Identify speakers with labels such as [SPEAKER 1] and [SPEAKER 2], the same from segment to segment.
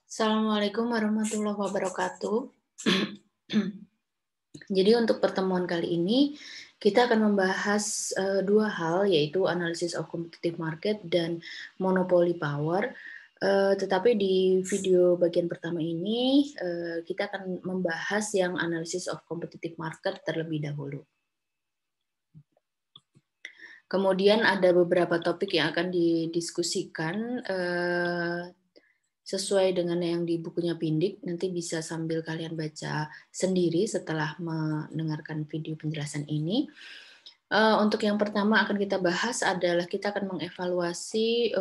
[SPEAKER 1] Assalamualaikum warahmatullahi wabarakatuh. Jadi untuk pertemuan kali ini kita akan membahas dua hal, yaitu analisis of competitive market dan monopoly power. Tetapi di video bagian pertama ini kita akan membahas yang analisis of competitive market terlebih dahulu. Kemudian ada beberapa topik yang akan didiskusikan sesuai dengan yang di bukunya Pindik. Nanti bisa sambil kalian baca sendiri setelah mendengarkan video penjelasan ini. Untuk yang pertama akan kita bahas adalah kita akan mengevaluasi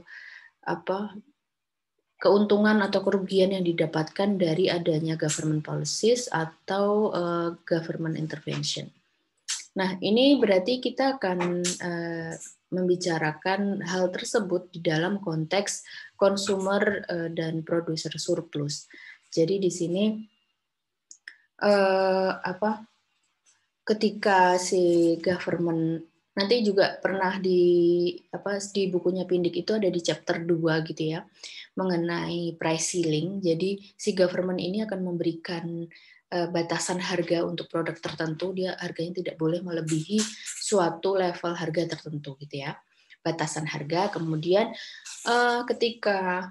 [SPEAKER 1] keuntungan atau kerugian yang didapatkan dari adanya government policies atau government intervention. Nah, ini berarti kita akan membicarakan hal tersebut di dalam konteks consumer dan producer surplus. Jadi di sini ketika si government, nanti juga pernah di bukunya Pindik itu ada di chapter 2 gitu ya, mengenai price ceiling. Jadi si government ini akan memberikan batasan harga untuk produk tertentu, dia harganya tidak boleh melebihi suatu level harga tertentu gitu ya, batasan harga. Kemudian ketika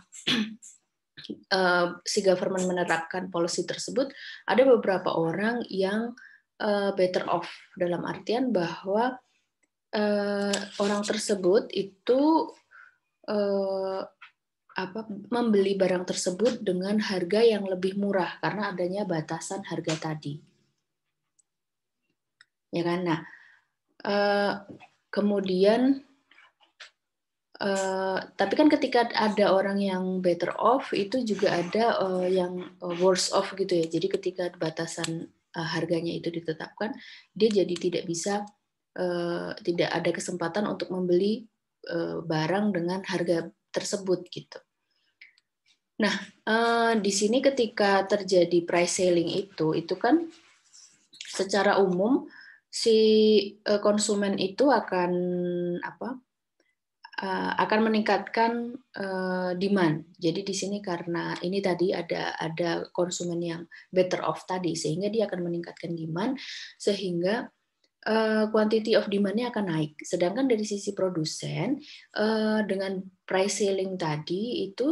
[SPEAKER 1] si government menerapkan policy tersebut, ada beberapa orang yang better off, dalam artian bahwa orang tersebut itu membeli barang tersebut dengan harga yang lebih murah karena adanya batasan harga tadi, ya kan? Nah, kemudian tapi kan ketika ada orang yang better off, itu juga ada yang worse off gitu ya. Jadi ketika batasan harganya itu ditetapkan, dia jadi tidak bisa, tidak ada kesempatan untuk membeli barang dengan harga tersebut gitu. Nah, di sini ketika terjadi price selling itu kan secara umum si konsumen itu akan akan meningkatkan demand. Jadi di sini karena ini tadi ada konsumen yang better off tadi, sehingga dia akan meningkatkan demand, sehingga quantity of demand-nya akan naik. Sedangkan dari sisi produsen, dengan price ceiling tadi itu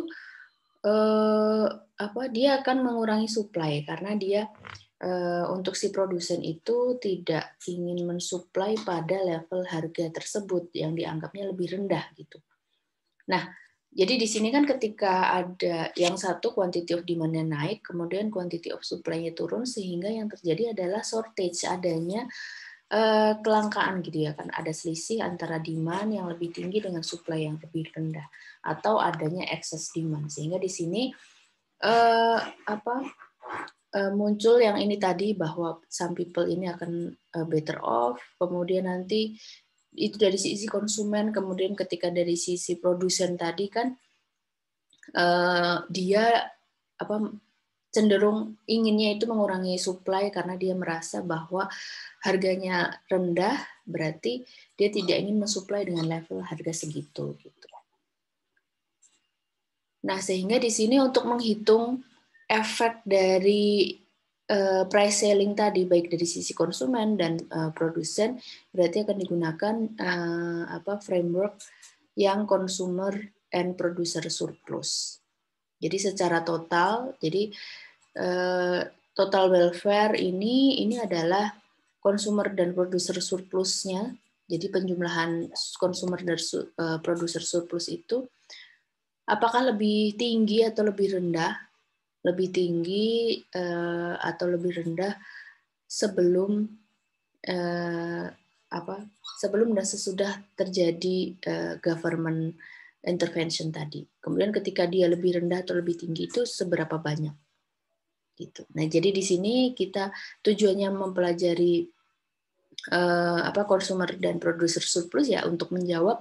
[SPEAKER 1] dia akan mengurangi supply karena dia untuk si produsen itu tidak ingin mensuplai pada level harga tersebut yang dianggapnya lebih rendah gitu. Nah, jadi di sini kan ketika ada yang satu quantity of demand-nya naik, kemudian quantity of supply-nya turun, sehingga yang terjadi adalah shortage, adanya kelangkaan gitu ya kan, ada selisih antara demand yang lebih tinggi dengan supply yang lebih rendah, atau adanya excess demand, sehingga di sini muncul yang ini tadi, bahwa some people ini akan better off, kemudian nanti itu dari sisi konsumen, kemudian ketika dari sisi produsen tadi kan dia cenderung inginnya itu mengurangi supply karena dia merasa bahwa harganya rendah, berarti dia tidak ingin mensuplai dengan level harga segitu gitu. Nah, sehingga di sini untuk menghitung efek dari price selling tadi, baik dari sisi konsumen dan produsen, berarti akan digunakan framework yang consumer and producer surplus. Jadi secara total, jadi total welfare ini adalah consumer dan producer surplusnya. Jadi penjumlahan consumer dan producer surplus itu apakah lebih tinggi atau lebih rendah, lebih tinggi atau lebih rendah sebelum sebelum dan sesudah terjadi government intervention tadi. Kemudian ketika dia lebih rendah atau lebih tinggi itu seberapa banyak gitu. Nah, jadi di sini kita tujuannya mempelajari consumer dan producer surplus ya untuk menjawab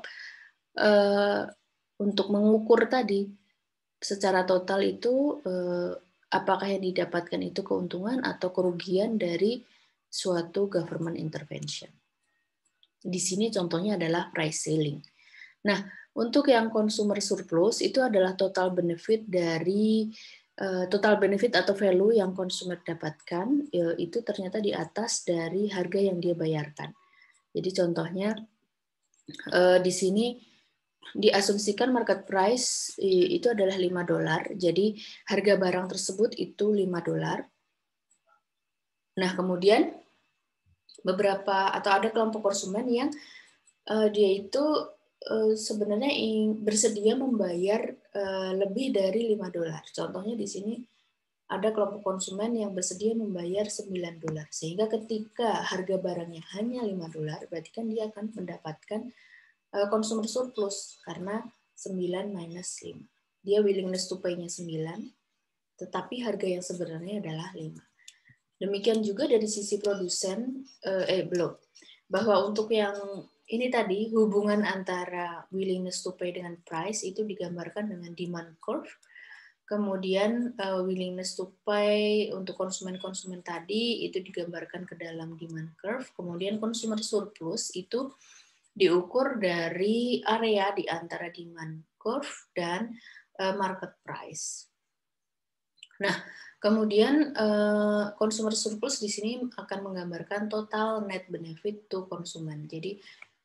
[SPEAKER 1] untuk mengukur tadi secara total itu apakah yang didapatkan itu keuntungan atau kerugian dari suatu government intervention. Di sini contohnya adalah price ceiling. Nah, Untuk yang consumer surplus itu adalah total benefit dari total benefit atau value yang konsumer dapatkan itu ternyata di atas dari harga yang dia bayarkan. Jadi contohnya di sini diasumsikan market price itu adalah $5. Jadi harga barang tersebut itu $5. Nah, kemudian beberapa atau ada kelompok konsumen yang dia itu sebenarnya bersedia membayar lebih dari $5. Contohnya di sini ada kelompok konsumen yang bersedia membayar $9. Sehingga ketika harga barangnya hanya $5, berarti kan dia akan mendapatkan consumer surplus karena 9 minus 5. Dia willingness to pay-nya 9, tetapi harga yang sebenarnya adalah 5. Demikian juga dari sisi produsen, belum. Bahwa untuk yang ini tadi, hubungan antara willingness to pay dengan price itu digambarkan dengan demand curve. Kemudian willingness to pay untuk konsumen-konsumen tadi itu digambarkan ke dalam demand curve. Kemudian consumer surplus itu diukur dari area di antara demand curve dan market price. Nah, kemudian consumer surplus di sini akan menggambarkan total net benefit to konsumen. Jadi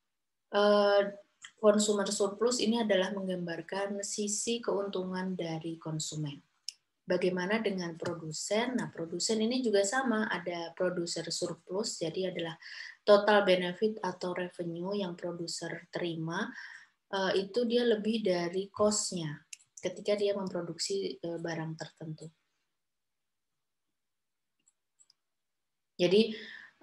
[SPEAKER 1] consumer surplus ini adalah menggambarkan sisi keuntungan dari konsumen. Bagaimana dengan produsen? Nah, produsen ini juga sama, ada producer surplus, jadi adalah total benefit atau revenue yang produser terima, itu dia lebih dari cost-nya ketika dia memproduksi barang tertentu. Jadi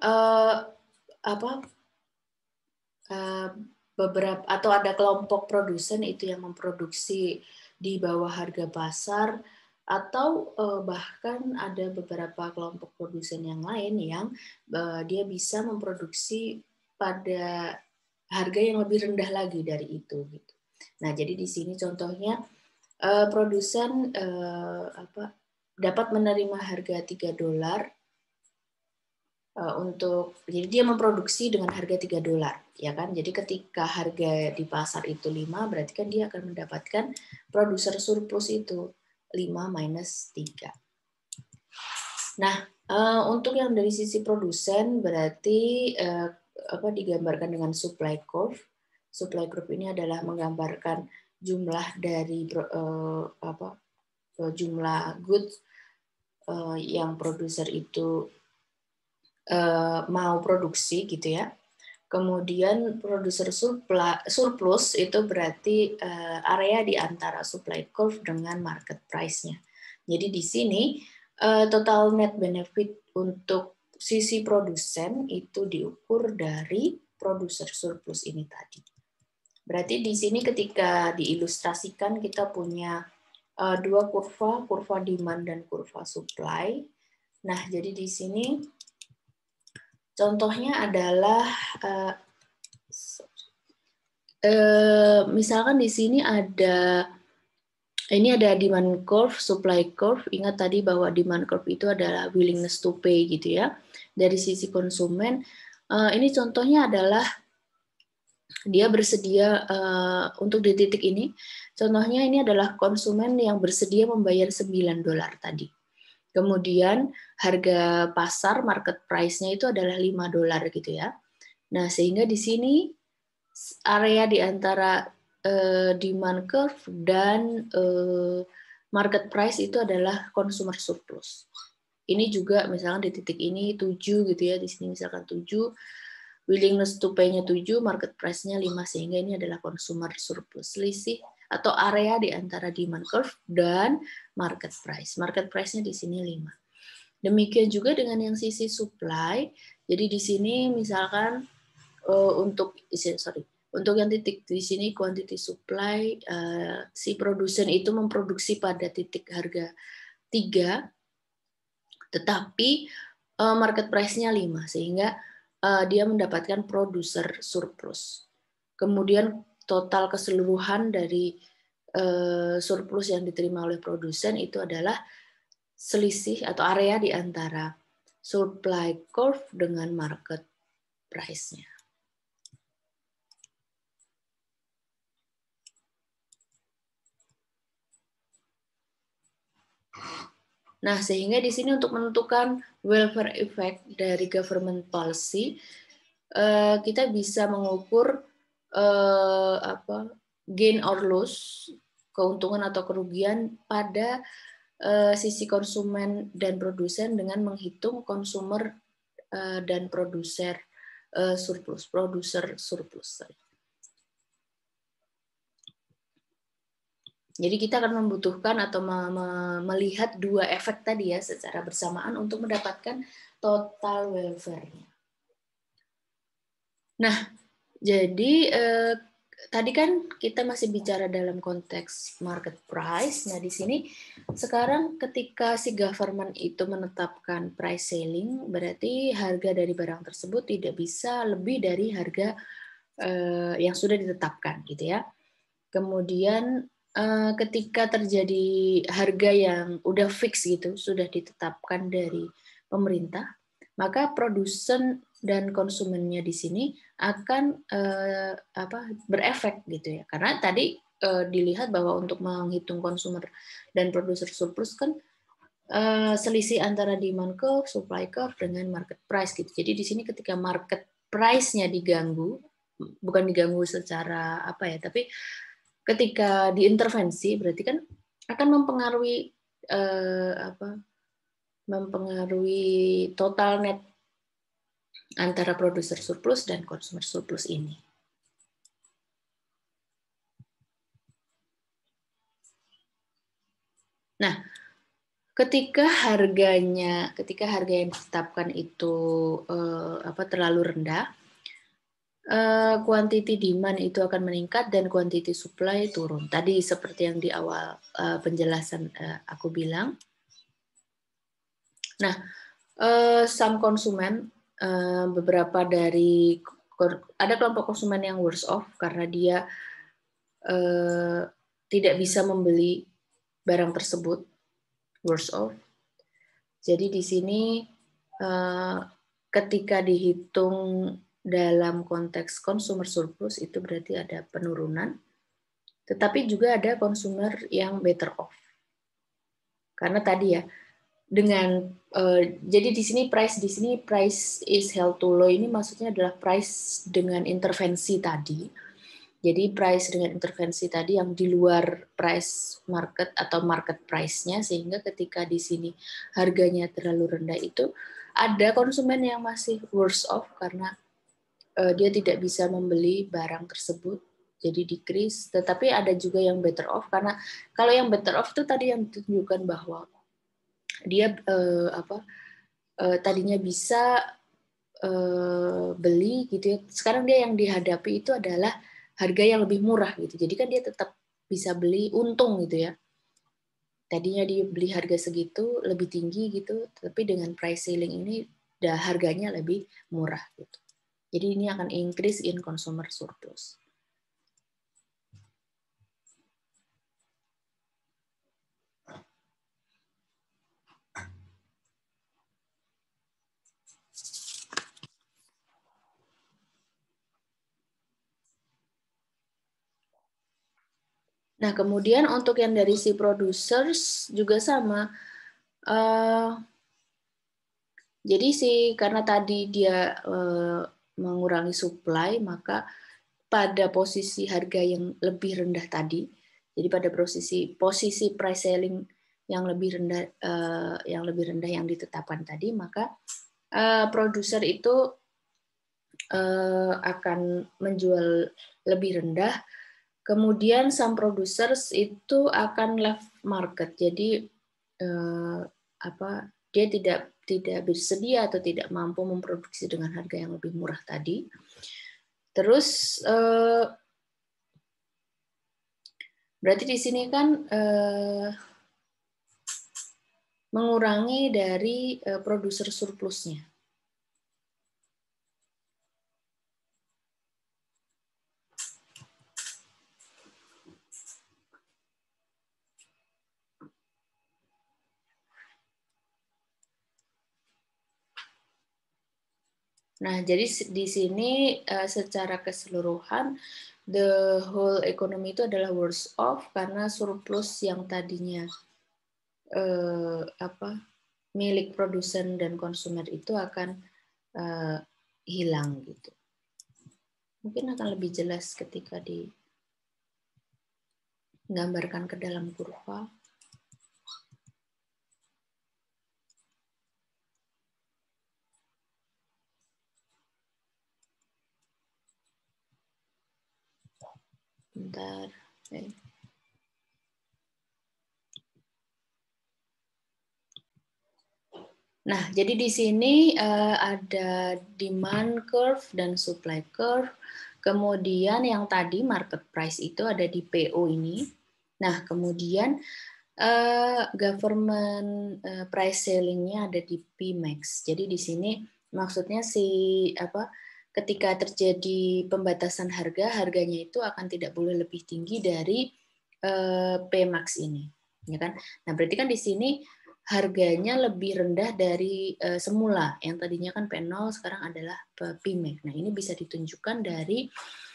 [SPEAKER 1] beberapa atau ada kelompok produsen itu yang memproduksi di bawah harga pasar, atau bahkan ada beberapa kelompok produsen yang lain yang dia bisa memproduksi pada harga yang lebih rendah lagi dari itu gitu. Nah, jadi di sini contohnya produsen dapat menerima harga $3 untuk, jadi dia memproduksi dengan harga $3, ya kan? Jadi ketika harga di pasar itu 5, berarti kan dia akan mendapatkan produser surplus itu 5 minus 3. Nah, untuk yang dari sisi produsen berarti digambarkan dengan supply curve. Supply curve ini adalah menggambarkan jumlah dari jumlah goods yang produser itu mau produksi gitu ya. Kemudian produser surplus itu berarti area di antara supply curve dengan market price-nya. Jadi di sini total net benefit untuk sisi produsen itu diukur dari produser surplus ini tadi. Berarti di sini ketika diilustrasikan kita punya dua kurva demand dan kurva supply. Nah, jadi di sini contohnya adalah misalkan di sini ada demand curve, supply curve. Ingat tadi bahwa demand curve itu adalah willingness to pay gitu ya. Dari sisi konsumen, ini contohnya adalah dia bersedia untuk di titik ini. Contohnya ini adalah konsumen yang bersedia membayar $9 tadi. Kemudian harga pasar market price-nya itu adalah $5 gitu ya. Nah, sehingga di sini area di antara demand curve dan market price itu adalah consumer surplus. Ini juga misalkan di titik ini 7 gitu ya, di sini misalkan 7, willingness to pay-nya 7, market price-nya 5, sehingga ini adalah consumer surplus. Selisih atau area di antara demand curve dan market price. Market price-nya di sini 5. Demikian juga dengan yang sisi supply. Jadi di sini misalkan untuk yang titik di sini quantity supply, si produsen itu memproduksi pada titik harga 3, tetapi market price-nya 5, sehingga dia mendapatkan producer surplus. Kemudian total keseluruhan dari surplus yang diterima oleh produsen itu adalah selisih atau area di antara supply curve dengan market price-nya. Nah, sehingga di sini untuk menentukan welfare effect dari government policy, kita bisa mengukur gain or loss, keuntungan atau kerugian pada sisi konsumen dan produsen dengan menghitung konsumer dan produser surplus, produser surplus. Jadi kita akan membutuhkan atau melihat dua efek tadi ya secara bersamaan untuk mendapatkan total welfare-nya. Nah, jadi tadi kan kita masih bicara dalam konteks market price. Nah, di sini sekarang ketika si government itu menetapkan price ceiling, berarti harga dari barang tersebut tidak bisa lebih dari harga yang sudah ditetapkan, gitu ya. Kemudian ketika terjadi harga yang udah fix gitu, sudah ditetapkan dari pemerintah, maka produsen dan konsumennya di sini akan berefek gitu ya. Karena tadi dilihat bahwa untuk menghitung konsumer dan produser surplus kan selisih antara demand curve, supply curve dengan market price gitu. Jadi di sini ketika market price-nya diganggu, bukan diganggu secara apa ya, tapi ketika diintervensi berarti kan akan mempengaruhi mempengaruhi total net antara produser surplus dan konsumer surplus ini. Nah, ketika harga yang ditetapkan itu terlalu rendah, quantity demand itu akan meningkat dan quantity supply turun. Tadi seperti yang di awal penjelasan aku bilang. Nah, some konsumen, beberapa dari ada kelompok konsumen yang worse off karena dia tidak bisa membeli barang tersebut, worse off. Jadi di sini ketika dihitung dalam konteks consumer surplus itu berarti ada penurunan, tetapi juga ada consumer yang better off. Karena tadi ya, dengan jadi di sini price is held to low ini maksudnya adalah price dengan intervensi tadi. Jadi price dengan intervensi tadi yang di luar price market atau market price-nya, sehingga ketika di sini harganya terlalu rendah itu ada konsumen yang masih worse off karena dia tidak bisa membeli barang tersebut, jadi decrease. Tetapi ada juga yang better off karena kalau yang better off itu tadi yang ditunjukkan bahwa dia tadinya bisa beli gitu ya, sekarang dia yang dihadapi itu adalah harga yang lebih murah gitu, jadi kan dia tetap bisa beli untung gitu ya. Tadinya dia beli harga segitu lebih tinggi gitu, tapi dengan price ceiling ini harganya lebih murah gitu. Jadi ini akan increase in consumer surplus. Nah, kemudian untuk yang dari si producers juga sama. Jadi karena tadi dia mengurangi supply, maka pada posisi harga yang lebih rendah tadi, jadi pada posisi price selling yang lebih rendah yang ditetapkan tadi, maka produser itu akan menjual lebih rendah. Kemudian some producers itu akan left market, jadi dia tidak bersedia atau tidak mampu memproduksi dengan harga yang lebih murah tadi. Terus berarti di sini kan mengurangi dari produser surplusnya. Nah, jadi di sini secara keseluruhan the whole economy itu adalah worse off karena surplus yang tadinya milik produsen dan konsumen itu akan hilang gitu. Mungkin akan lebih jelas ketika digambarkan ke dalam kurva. Bentar. Nah, jadi di sini ada demand curve dan supply curve. Kemudian yang tadi market price itu ada di PO ini. Nah, kemudian government price selling-nya ada di Pmax. Jadi di sini maksudnya ketika terjadi pembatasan harga, harganya itu akan tidak boleh lebih tinggi dari Pmax ini, ya kan? Nah, berarti kan di sini harganya lebih rendah dari semula, yang tadinya kan P0 sekarang adalah Pmax. Nah, ini bisa ditunjukkan dari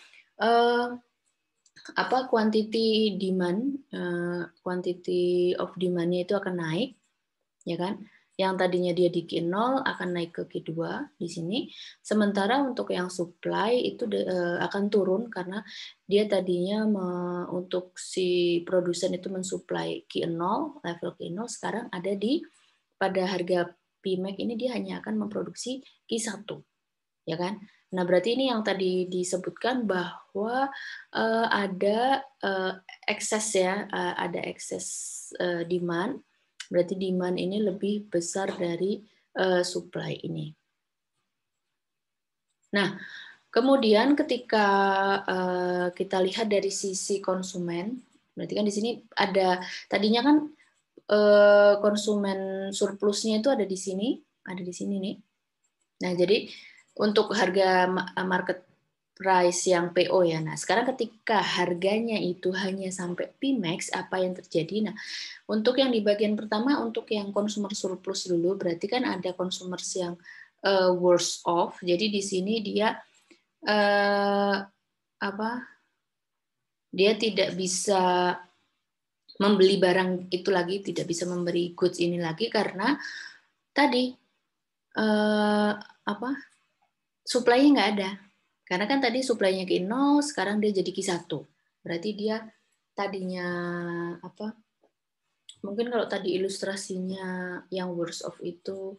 [SPEAKER 1] quantity demand, quantity of demand-nya itu akan naik, ya kan? Yang tadinya dia di Q0 akan naik ke Q2 di sini. Sementara untuk yang supply itu akan turun karena dia tadinya untuk si produsen itu mensuplai Q0, level Q0 sekarang ada pada harga Pmax ini dia hanya akan memproduksi Q1, ya kan? Nah, berarti ini yang tadi disebutkan bahwa ada ekses ya, ada ekses demand. Berarti demand ini lebih besar dari supply ini. Nah, kemudian ketika kita lihat dari sisi konsumen, berarti kan di sini ada tadinya kan konsumen surplusnya itu ada di sini nih. Nah, jadi untuk harga market price yang PO ya. Nah, sekarang ketika harganya itu hanya sampai Pmax, apa yang terjadi? Nah, untuk yang di bagian pertama, untuk yang consumer surplus dulu, berarti kan ada consumers yang worse off. Jadi di sini dia dia tidak bisa membeli barang itu lagi, tidak bisa memberi goods ini lagi karena tadi supply-nya nggak ada. Karena kan tadi supply-nya Q0, sekarang dia jadi Q1. Berarti dia tadinya mungkin kalau tadi ilustrasinya yang worst of itu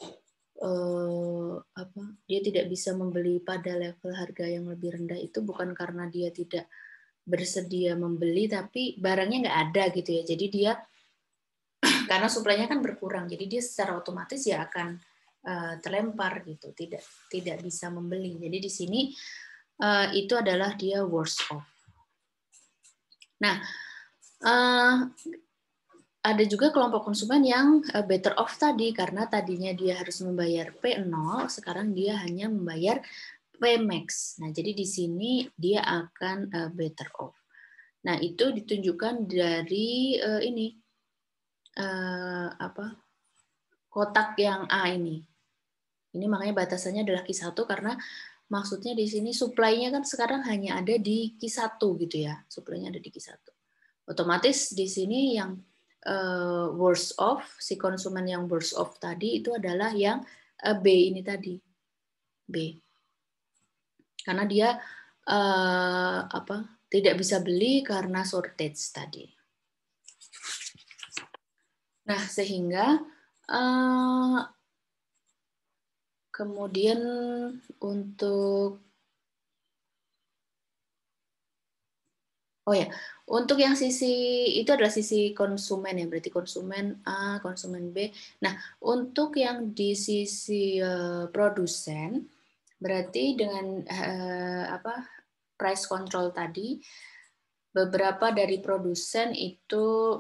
[SPEAKER 1] dia tidak bisa membeli pada level harga yang lebih rendah itu bukan karena dia tidak bersedia membeli, tapi barangnya nggak ada gitu ya. Jadi dia karena supply-nya kan berkurang, jadi dia secara otomatis ya akan terlempar gitu, tidak bisa membeli. Jadi di sini itu adalah dia worse off. Nah, ada juga kelompok konsumen yang better off tadi, karena tadinya dia harus membayar P0, sekarang dia hanya membayar Pmax. Nah, jadi di sini dia akan better off. Nah, itu ditunjukkan dari ini kotak yang A ini. Ini makanya batasannya adalah Q1 karena maksudnya di sini supply-nya kan sekarang hanya ada di Q1 gitu ya. Supply-nya ada di Q1. Otomatis di sini yang worse off, si konsumen yang worse off tadi itu adalah yang B ini tadi. B. Karena dia tidak bisa beli karena shortage tadi. Nah, sehingga kemudian untuk untuk yang sisi itu adalah sisi konsumen ya, berarti konsumen A, konsumen B. Nah, untuk yang di sisi produsen, berarti dengan price control tadi, beberapa dari produsen itu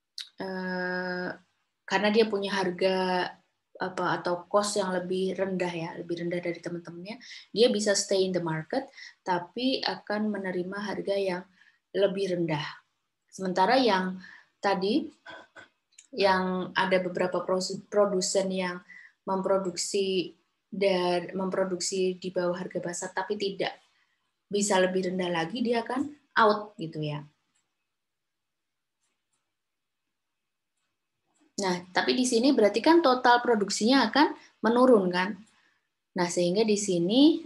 [SPEAKER 1] karena dia punya harga atau cost yang lebih rendah ya, lebih rendah dari teman-temannya, dia bisa stay in the market, tapi akan menerima harga yang lebih rendah. Sementara yang tadi, yang ada beberapa produsen yang memproduksi di bawah harga pasar, tapi tidak bisa lebih rendah lagi, dia akan out gitu ya. Nah, tapi di sini berarti kan total produksinya akan menurun kan? Nah, sehingga di sini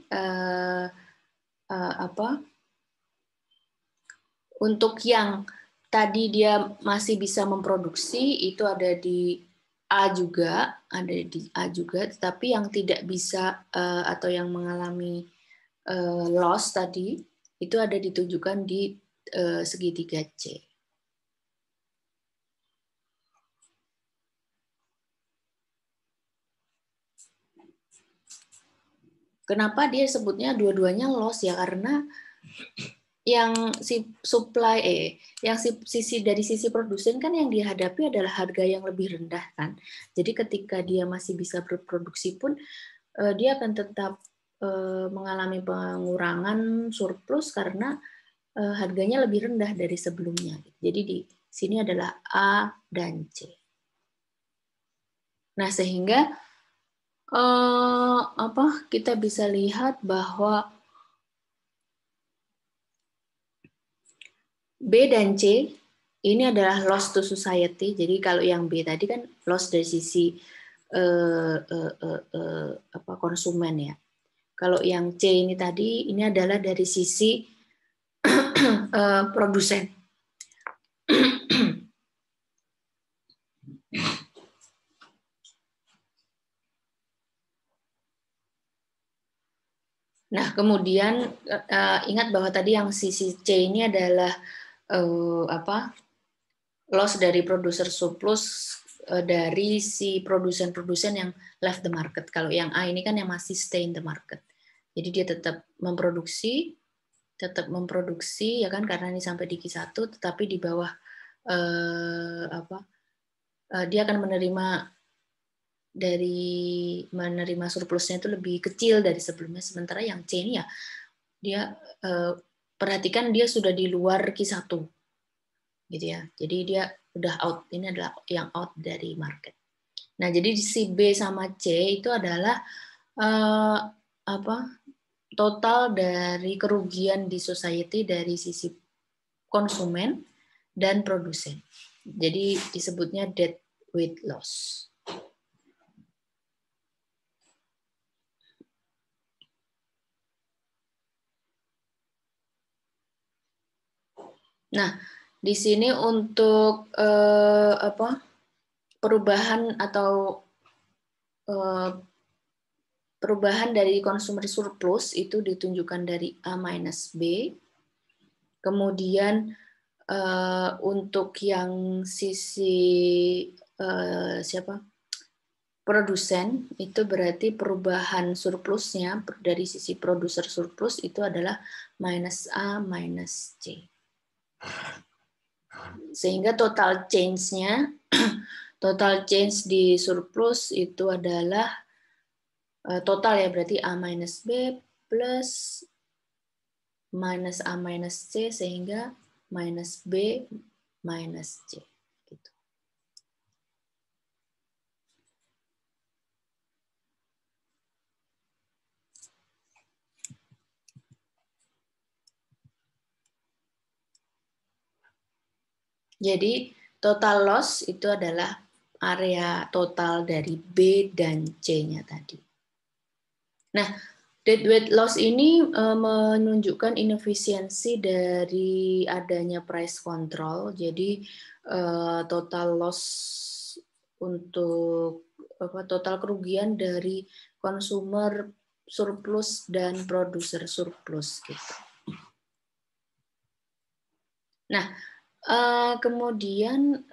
[SPEAKER 1] untuk yang tadi dia masih bisa memproduksi itu ada di A juga, tetapi yang tidak bisa atau yang mengalami loss tadi itu ada ditunjukkan di segitiga C. Kenapa dia sebutnya dua-duanya loss ya? Karena yang dari sisi produsen kan yang dihadapi adalah harga yang lebih rendah kan. Jadi ketika dia masih bisa berproduksi pun dia akan tetap mengalami pengurangan surplus karena harganya lebih rendah dari sebelumnya. Jadi di sini adalah A dan C. Nah, sehingga kita bisa lihat bahwa B dan C ini adalah loss to society. Jadi kalau yang B tadi kan loss dari sisi konsumen ya. Kalau yang C ini tadi ini adalah dari sisi produsen. Nah, kemudian ingat bahwa tadi yang sisi C ini adalah loss dari produser surplus dari si produsen-produsen yang left the market. Kalau yang A ini kan yang masih stay in the market. Jadi dia tetap memproduksi ya kan karena ini sampai di Q1, tetapi di bawah dia akan menerima surplusnya itu lebih kecil dari sebelumnya. Sementara yang C ini ya dia perhatikan dia sudah di luar Q1 gitu ya. Jadi dia udah out. Ini adalah yang out dari market. Nah, jadi si B sama C itu adalah total dari kerugian di society dari sisi konsumen dan produsen. Jadi disebutnya deadweight loss. Nah, di sini untuk perubahan atau perubahan dari consumer surplus itu ditunjukkan dari A minus B. Kemudian untuk yang sisi produsen itu berarti perubahan surplusnya dari sisi produser surplus itu adalah minus A minus C. Sehingga total change-nya total change di surplus itu adalah total ya berarti A minus B plus minus A minus C sehingga minus B minus C. Gitu. Jadi total loss itu adalah area total dari B dan C-nya tadi. Nah, deadweight loss ini menunjukkan inefisiensi dari adanya price control. Jadi total loss untuk total kerugian dari consumer surplus dan producer surplus gitu. Nah, kemudian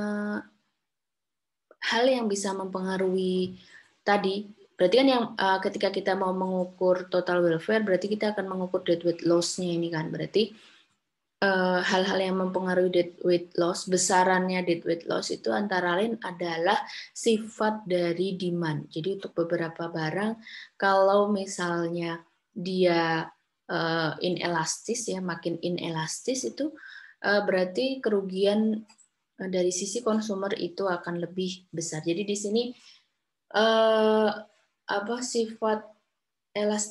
[SPEAKER 1] hal yang bisa mempengaruhi tadi berarti kan yang ketika kita mau mengukur total welfare berarti kita akan mengukur deadweight loss-nya ini kan berarti hal-hal yang mempengaruhi deadweight loss besarannya deadweight loss itu antara lain adalah sifat dari demand. Jadi untuk beberapa barang kalau misalnya dia inelastis ya makin inelastis itu berarti kerugian dari sisi konsumer itu akan lebih besar. Jadi di sini sifat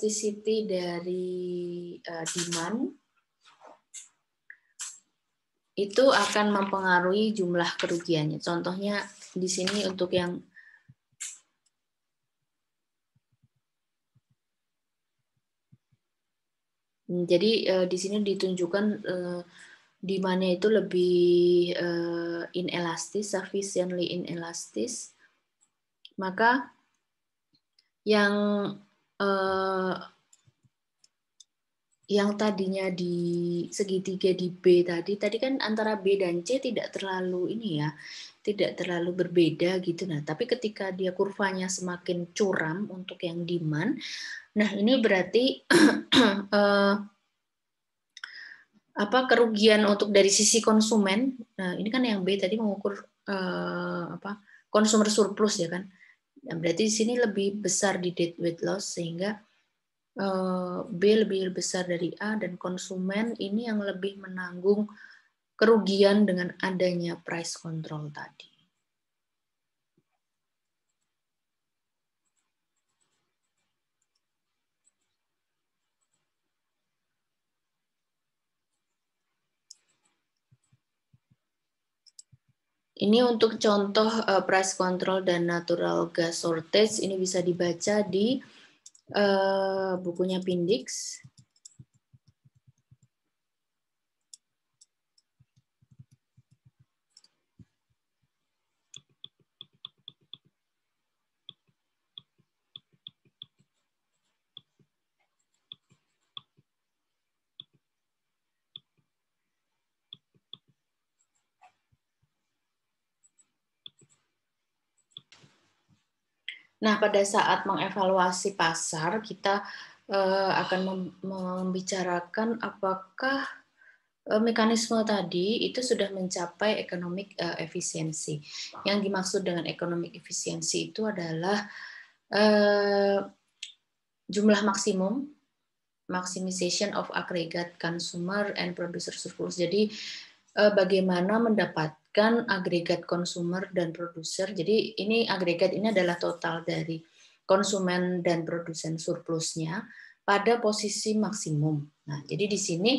[SPEAKER 1] elasticity dari demand itu akan mempengaruhi jumlah kerugiannya. Contohnya di sini untuk yang jadi di sini ditunjukkan di mana itu lebih inelastis, sufficiently inelastis. Maka yang tadinya di segitiga di B tadi kan antara B dan C tidak terlalu ini ya, tidak terlalu berbeda gitu. Nah, tapi ketika dia kurvanya semakin curam untuk yang demand, nah ini berarti kerugian untuk dari sisi konsumen. Nah, ini kan yang B tadi mengukur consumer surplus ya kan. Nah, berarti di sini lebih besar di deadweight loss sehingga B lebih besar dari A dan konsumen ini yang lebih menanggung kerugian dengan adanya price control tadi. Ini untuk contoh price control dan natural gas shortage, ini bisa dibaca di bukunya Pindix. Nah, pada saat mengevaluasi pasar, kita akan membicarakan apakah mekanisme tadi itu sudah mencapai economic efisiensi. Yang dimaksud dengan economic efisiensi itu adalah jumlah maksimum, maximization of aggregate consumer and producer surplus. Jadi bagaimana mendapatkan agregat konsumer dan produser. Jadi ini agregat ini adalah total dari konsumen dan produsen surplusnya pada posisi maksimum. Nah, jadi di sini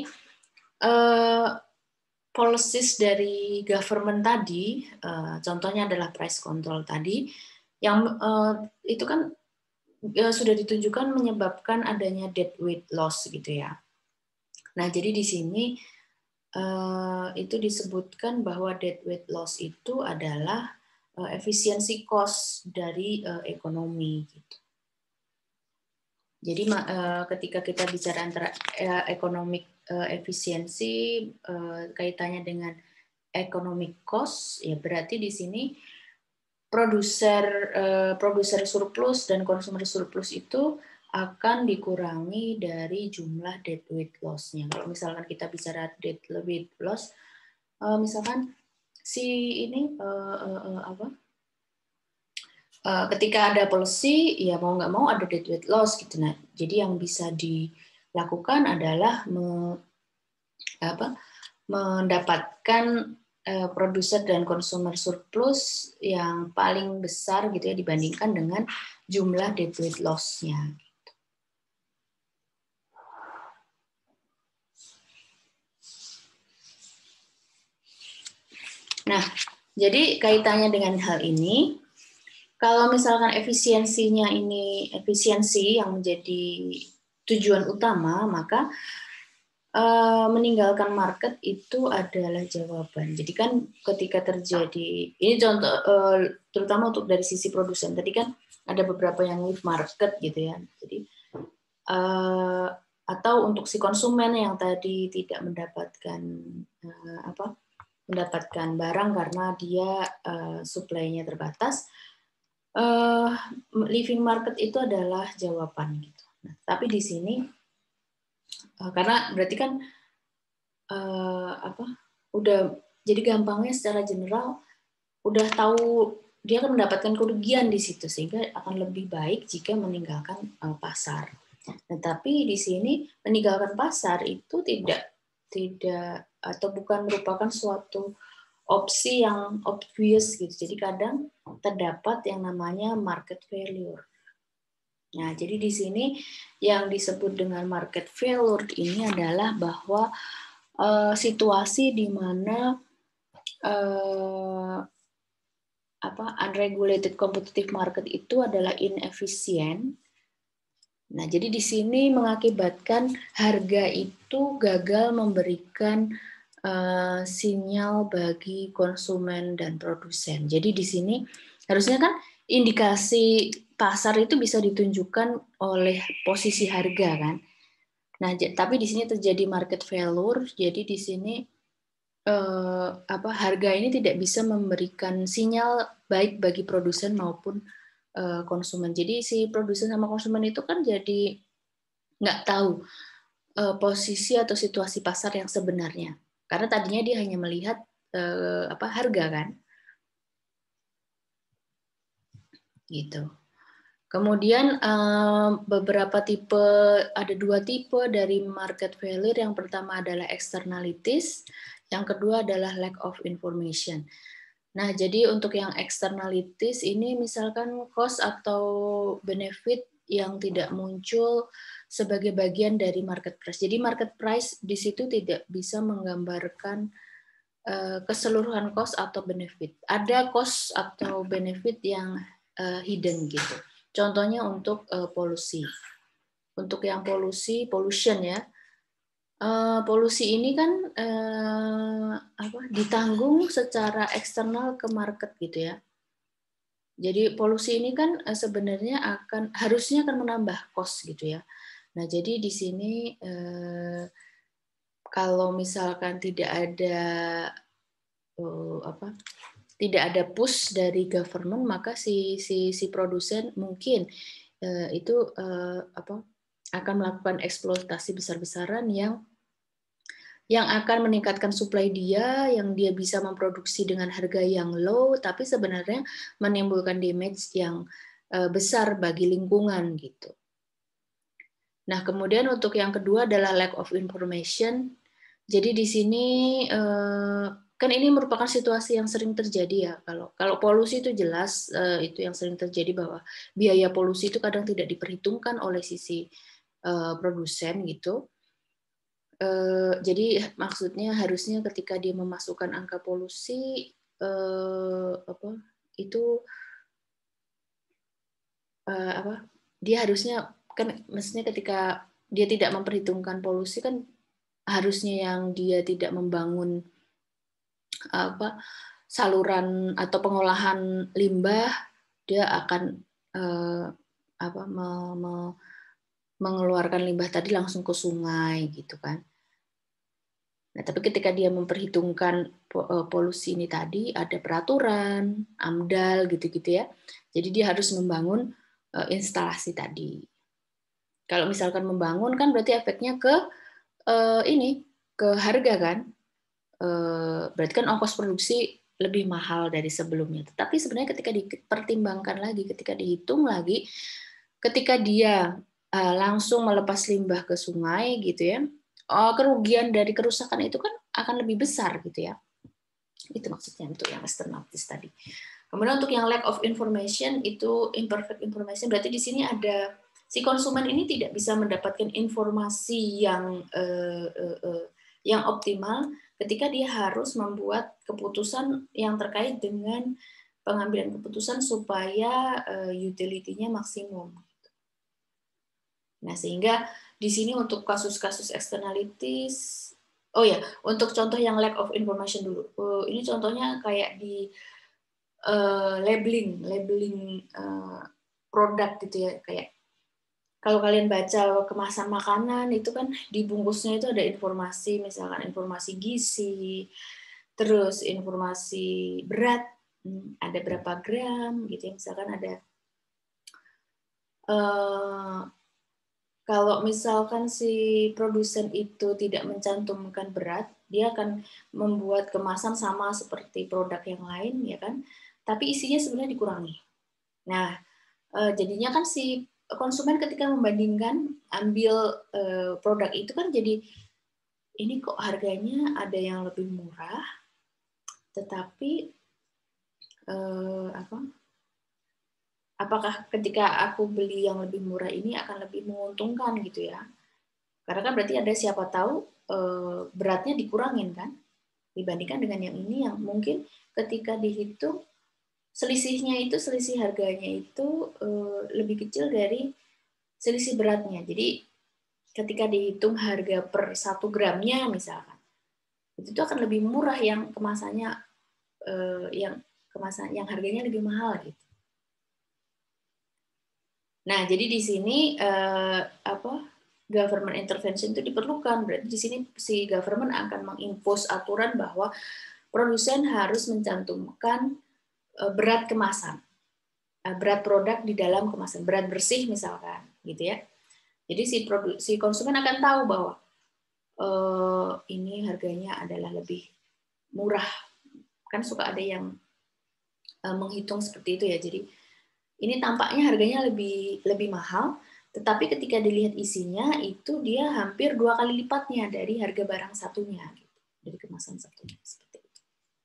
[SPEAKER 1] policies dari government tadi, contohnya adalah price control tadi, yang itu kan sudah ditunjukkan menyebabkan adanya deadweight loss gitu ya. Nah, jadi di sini itu disebutkan bahwa deadweight loss itu adalah efisiensi cost dari ekonomi. Gitu. Jadi ketika kita bicara antara economic efisiensi kaitannya dengan economic cost, ya berarti di sini produser surplus dan konsumer surplus itu akan dikurangi dari jumlah deadweight loss-nya. Kalau misalkan kita bicara deadweight loss, misalkan si ini ketika ada policy, ya mau nggak mau ada deadweight loss gitu. Nah, jadi yang bisa dilakukan adalah mendapatkan produser dan konsumer surplus yang paling besar gitu ya dibandingkan dengan jumlah deadweight loss-nya. Nah, jadi kaitannya dengan hal ini, kalau misalkan efisiensinya ini efisiensi yang menjadi tujuan utama, maka meninggalkan market itu adalah jawaban. Jadi kan ketika terjadi, ini contoh terutama untuk dari sisi produsen, tadi kan ada beberapa yang leave market gitu ya. Jadi atau untuk si konsumen yang tadi tidak mendapatkan mendapatkan barang karena dia supply-nya terbatas, leaving market itu adalah jawaban gitu. Nah, tapi di sini karena berarti kan udah jadi gampangnya secara general udah tahu dia akan mendapatkan kerugian di situ sehingga akan lebih baik jika meninggalkan pasar. Tetapi di sini meninggalkan pasar itu tidak atau bukan merupakan suatu opsi yang obvious gitu. Jadi kadang terdapat yang namanya market failure. Nah, jadi di sini yang disebut dengan market failure ini adalah bahwa situasi di mana unregulated competitive market itu adalah inefisien. Nah, jadi di sini mengakibatkan harga itu gagal memberikan sinyal bagi konsumen dan produsen. Jadi di sini harusnya kan indikasi pasar itu bisa ditunjukkan oleh posisi harga kan. Nah, tapi di sini terjadi market failure. Jadi di sini harga ini tidak bisa memberikan sinyal baik bagi produsen maupun konsumen. Jadi si produsen sama konsumen itu kan jadi nggak tahu posisi atau situasi pasar yang sebenarnya. Karena tadinya dia hanya melihat harga kan, gitu. Kemudian beberapa tipe, ada 2 tipe dari market failure. Yang pertama adalah externalities, yang kedua adalah lack of information. Nah, jadi untuk yang externalities ini misalkan cost atau benefit yang tidak muncul sebagai bagian dari market price. Jadi market price di situ tidak bisa menggambarkan keseluruhan cost atau benefit. Ada cost atau benefit yang hidden gitu. Contohnya untuk polusi. Untuk yang pollution ya. Polusi ini kan ditanggung secara eksternal ke market gitu ya. Jadi polusi ini kan sebenarnya harusnya akan menambah cost gitu ya. Nah, jadi di sini kalau misalkan tidak ada tidak ada push dari government, maka si produsen mungkin itu akan melakukan eksploitasi besar-besaran yang akan meningkatkan supply dia, yang dia bisa memproduksi dengan harga yang low, tapi sebenarnya menimbulkan damage yang besar bagi lingkungan gitu. Nah, kemudian untuk yang kedua adalah lack of information. Jadi di sini kan ini merupakan situasi yang sering terjadi ya. Kalau polusi itu jelas itu yang sering terjadi, bahwa biaya polusi itu kadang tidak diperhitungkan oleh sisi produsen gitu. Jadi maksudnya harusnya ketika dia memasukkan angka polusi dia harusnya kan, maksudnya ketika dia tidak memperhitungkan polusi kan harusnya yang dia tidak membangun saluran atau pengolahan limbah, dia akan mengeluarkan limbah tadi langsung ke sungai gitu kan. Nah, tapi ketika dia memperhitungkan polusi ini tadi, ada peraturan, AMDAL gitu-gitu ya. Jadi dia harus membangun instalasi tadi. Kalau misalkan membangun kan berarti efeknya ke ke harga kan. Berarti kan ongkos produksi lebih mahal dari sebelumnya. Tetapi sebenarnya ketika dipertimbangkan lagi, ketika dihitung lagi, ketika dia langsung melepas limbah ke sungai gitu ya, kerugian dari kerusakan itu kan akan lebih besar gitu ya. Itu maksudnya untuk yang externalities tadi. Kemudian untuk yang lack of information itu imperfect information, berarti di sini ada si konsumen ini tidak bisa mendapatkan informasi yang optimal ketika dia harus membuat keputusan yang terkait dengan pengambilan keputusan supaya utility-nya maksimum. Nah, sehingga di sini untuk kasus-kasus externalities, untuk contoh yang lack of information dulu. Ini contohnya kayak di labeling produk gitu ya, kayak kalau kalian baca kemasan makanan itu kan di bungkusnya itu ada informasi, misalkan informasi gizi, terus informasi berat, ada berapa gram gitu ya, misalkan ada kalau misalkan si produsen itu tidak mencantumkan berat, dia akan membuat kemasan sama seperti produk yang lain, ya kan? Tapi isinya sebenarnya dikurangi. Nah, jadinya kan si konsumen ketika membandingkan ambil produk itu kan jadi ini kok harganya ada yang lebih murah, tetapi apakah ketika aku beli yang lebih murah ini akan lebih menguntungkan gitu ya? Karena kan berarti ada siapa tahu beratnya dikurangin kan, dibandingkan dengan yang ini yang mungkin ketika dihitung selisihnya itu, selisih harganya itu lebih kecil dari selisih beratnya. Jadi ketika dihitung harga per 1 gramnya misalkan, itu akan lebih murah yang kemasannya yang harganya lebih mahal gitu. Nah, jadi di sini government intervention itu diperlukan. Berarti di sini si government akan mengimpose aturan bahwa produsen harus mencantumkan berat kemasan, berat produk di dalam kemasan, berat bersih misalkan, gitu ya. Jadi si konsumen akan tahu bahwa ini harganya adalah lebih murah. Kan suka ada yang menghitung seperti itu ya. Jadi ini tampaknya harganya lebih mahal, tetapi ketika dilihat isinya itu dia hampir 2 kali lipatnya dari harga barang satunya, gitu, dari kemasan satunya seperti itu.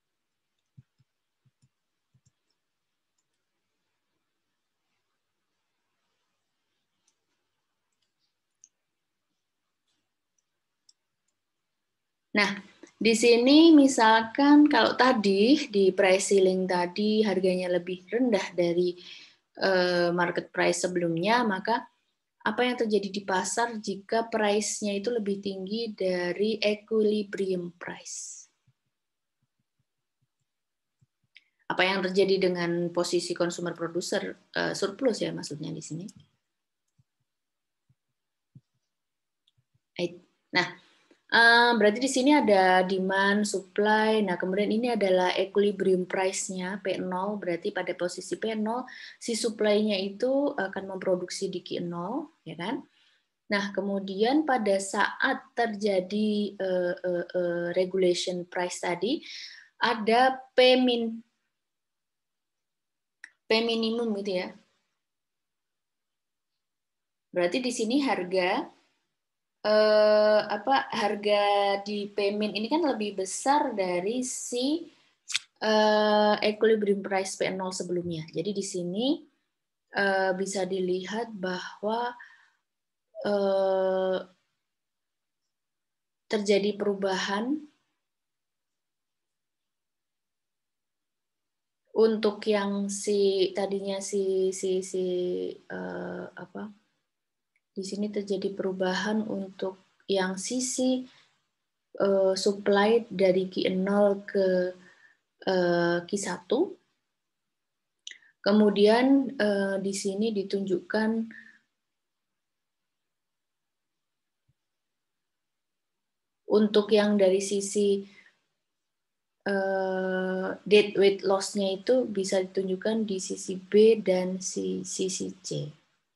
[SPEAKER 1] Nah, di sini misalkan kalau tadi di price ceiling tadi harganya lebih rendah dari market price sebelumnya, maka apa yang terjadi di pasar jika price-nya itu lebih tinggi dari equilibrium price? Apa yang terjadi dengan posisi consumer producer surplus ya maksudnya di sini? Nah, berarti di sini ada demand, supply. Nah, kemudian ini adalah equilibrium price-nya P0. Berarti pada posisi P0 si supply-nya itu akan memproduksi di Q0, ya kan? Nah, kemudian pada saat terjadi regulation price tadi, ada P minimum gitu ya. Berarti di sini harga harga di payment ini kan lebih besar dari si equilibrium price P0 sebelumnya. Jadi di sini bisa dilihat bahwa terjadi perubahan untuk yang tadinya di sini terjadi perubahan untuk yang sisi supply dari Q0 ke Q1. Kemudian di sini ditunjukkan untuk yang dari sisi dead weight loss-nya itu bisa ditunjukkan di sisi B dan sisi C.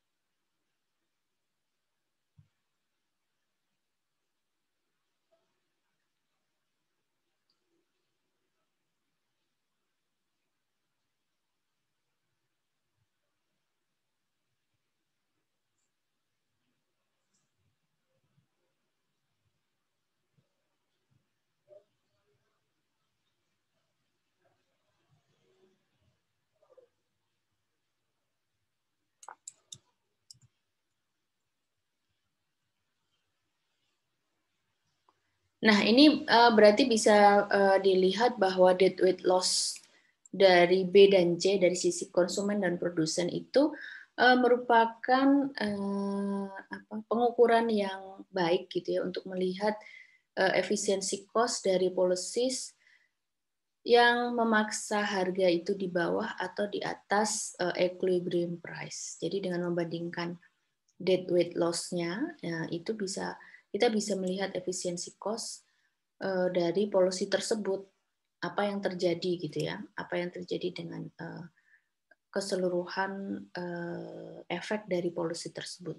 [SPEAKER 1] Nah, ini berarti bisa dilihat bahwa dead weight loss dari B dan C dari sisi konsumen dan produsen itu merupakan pengukuran yang baik gitu ya untuk melihat efisiensi cost dari policies yang memaksa harga itu di bawah atau di atas equilibrium price. Jadi dengan membandingkan dead weight loss-nya, ya, itu kita bisa melihat efisiensi cost dari policy tersebut, apa yang terjadi gitu ya, apa yang terjadi dengan keseluruhan efek dari policy tersebut.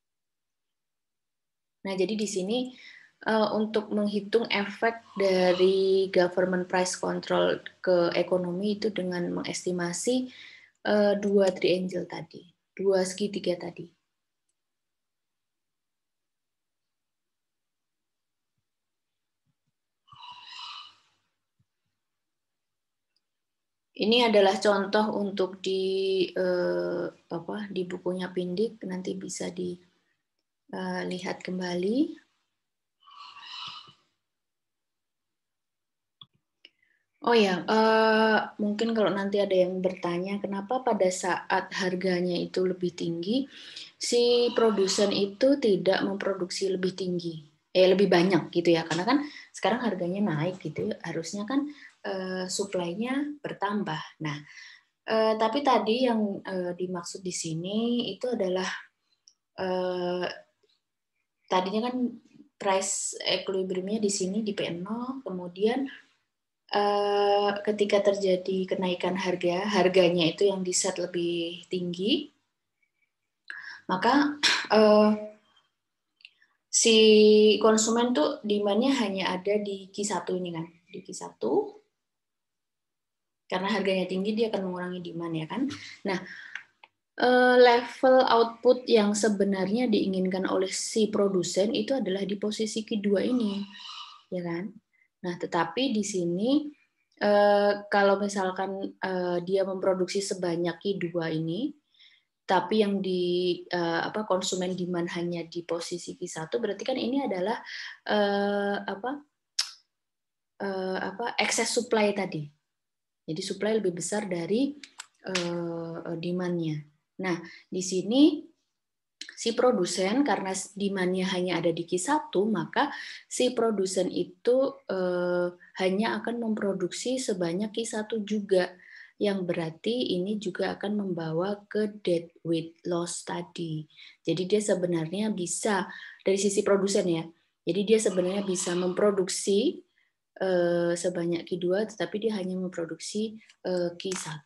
[SPEAKER 1] Nah, jadi di sini untuk menghitung efek dari government price control ke ekonomi itu dengan mengestimasi dua triangle tadi, dua segitiga tadi. Ini adalah contoh untuk di bukunya Pindik, nanti bisa dilihat kembali. Oh ya, mungkin kalau nanti ada yang bertanya kenapa pada saat harganya itu lebih tinggi, si produsen itu tidak memproduksi lebih tinggi, lebih banyak gitu ya, karena kan sekarang harganya naik gitu, harusnya kan supply-nya bertambah. Nah, tapi tadi yang dimaksud di sini itu adalah tadinya kan price equilibrium-nya di sini di P0, kemudian ketika terjadi kenaikan harganya itu yang di set lebih tinggi, maka si konsumen tuh demand-nya hanya ada di Q1 ini kan, di Q1, karena harganya tinggi dia akan mengurangi demand ya kan. Nah, level output yang sebenarnya diinginkan oleh si produsen itu adalah di posisi Q2 ini, ya kan. Nah, tetapi di sini kalau misalkan dia memproduksi sebanyak Q2 ini, tapi yang di konsumen demand hanya di posisi Q1, berarti kan ini adalah excess supply tadi. Jadi supply lebih besar dari demand-nya. Nah, di sini si produsen karena demand-nya hanya ada di Q1, maka si produsen itu hanya akan memproduksi sebanyak Q1 juga, yang berarti ini juga akan membawa ke deadweight loss tadi. Jadi dia sebenarnya bisa dari sisi produsen ya. Jadi dia sebenarnya bisa memproduksi sebanyak Q2, tetapi dia hanya memproduksi Q1.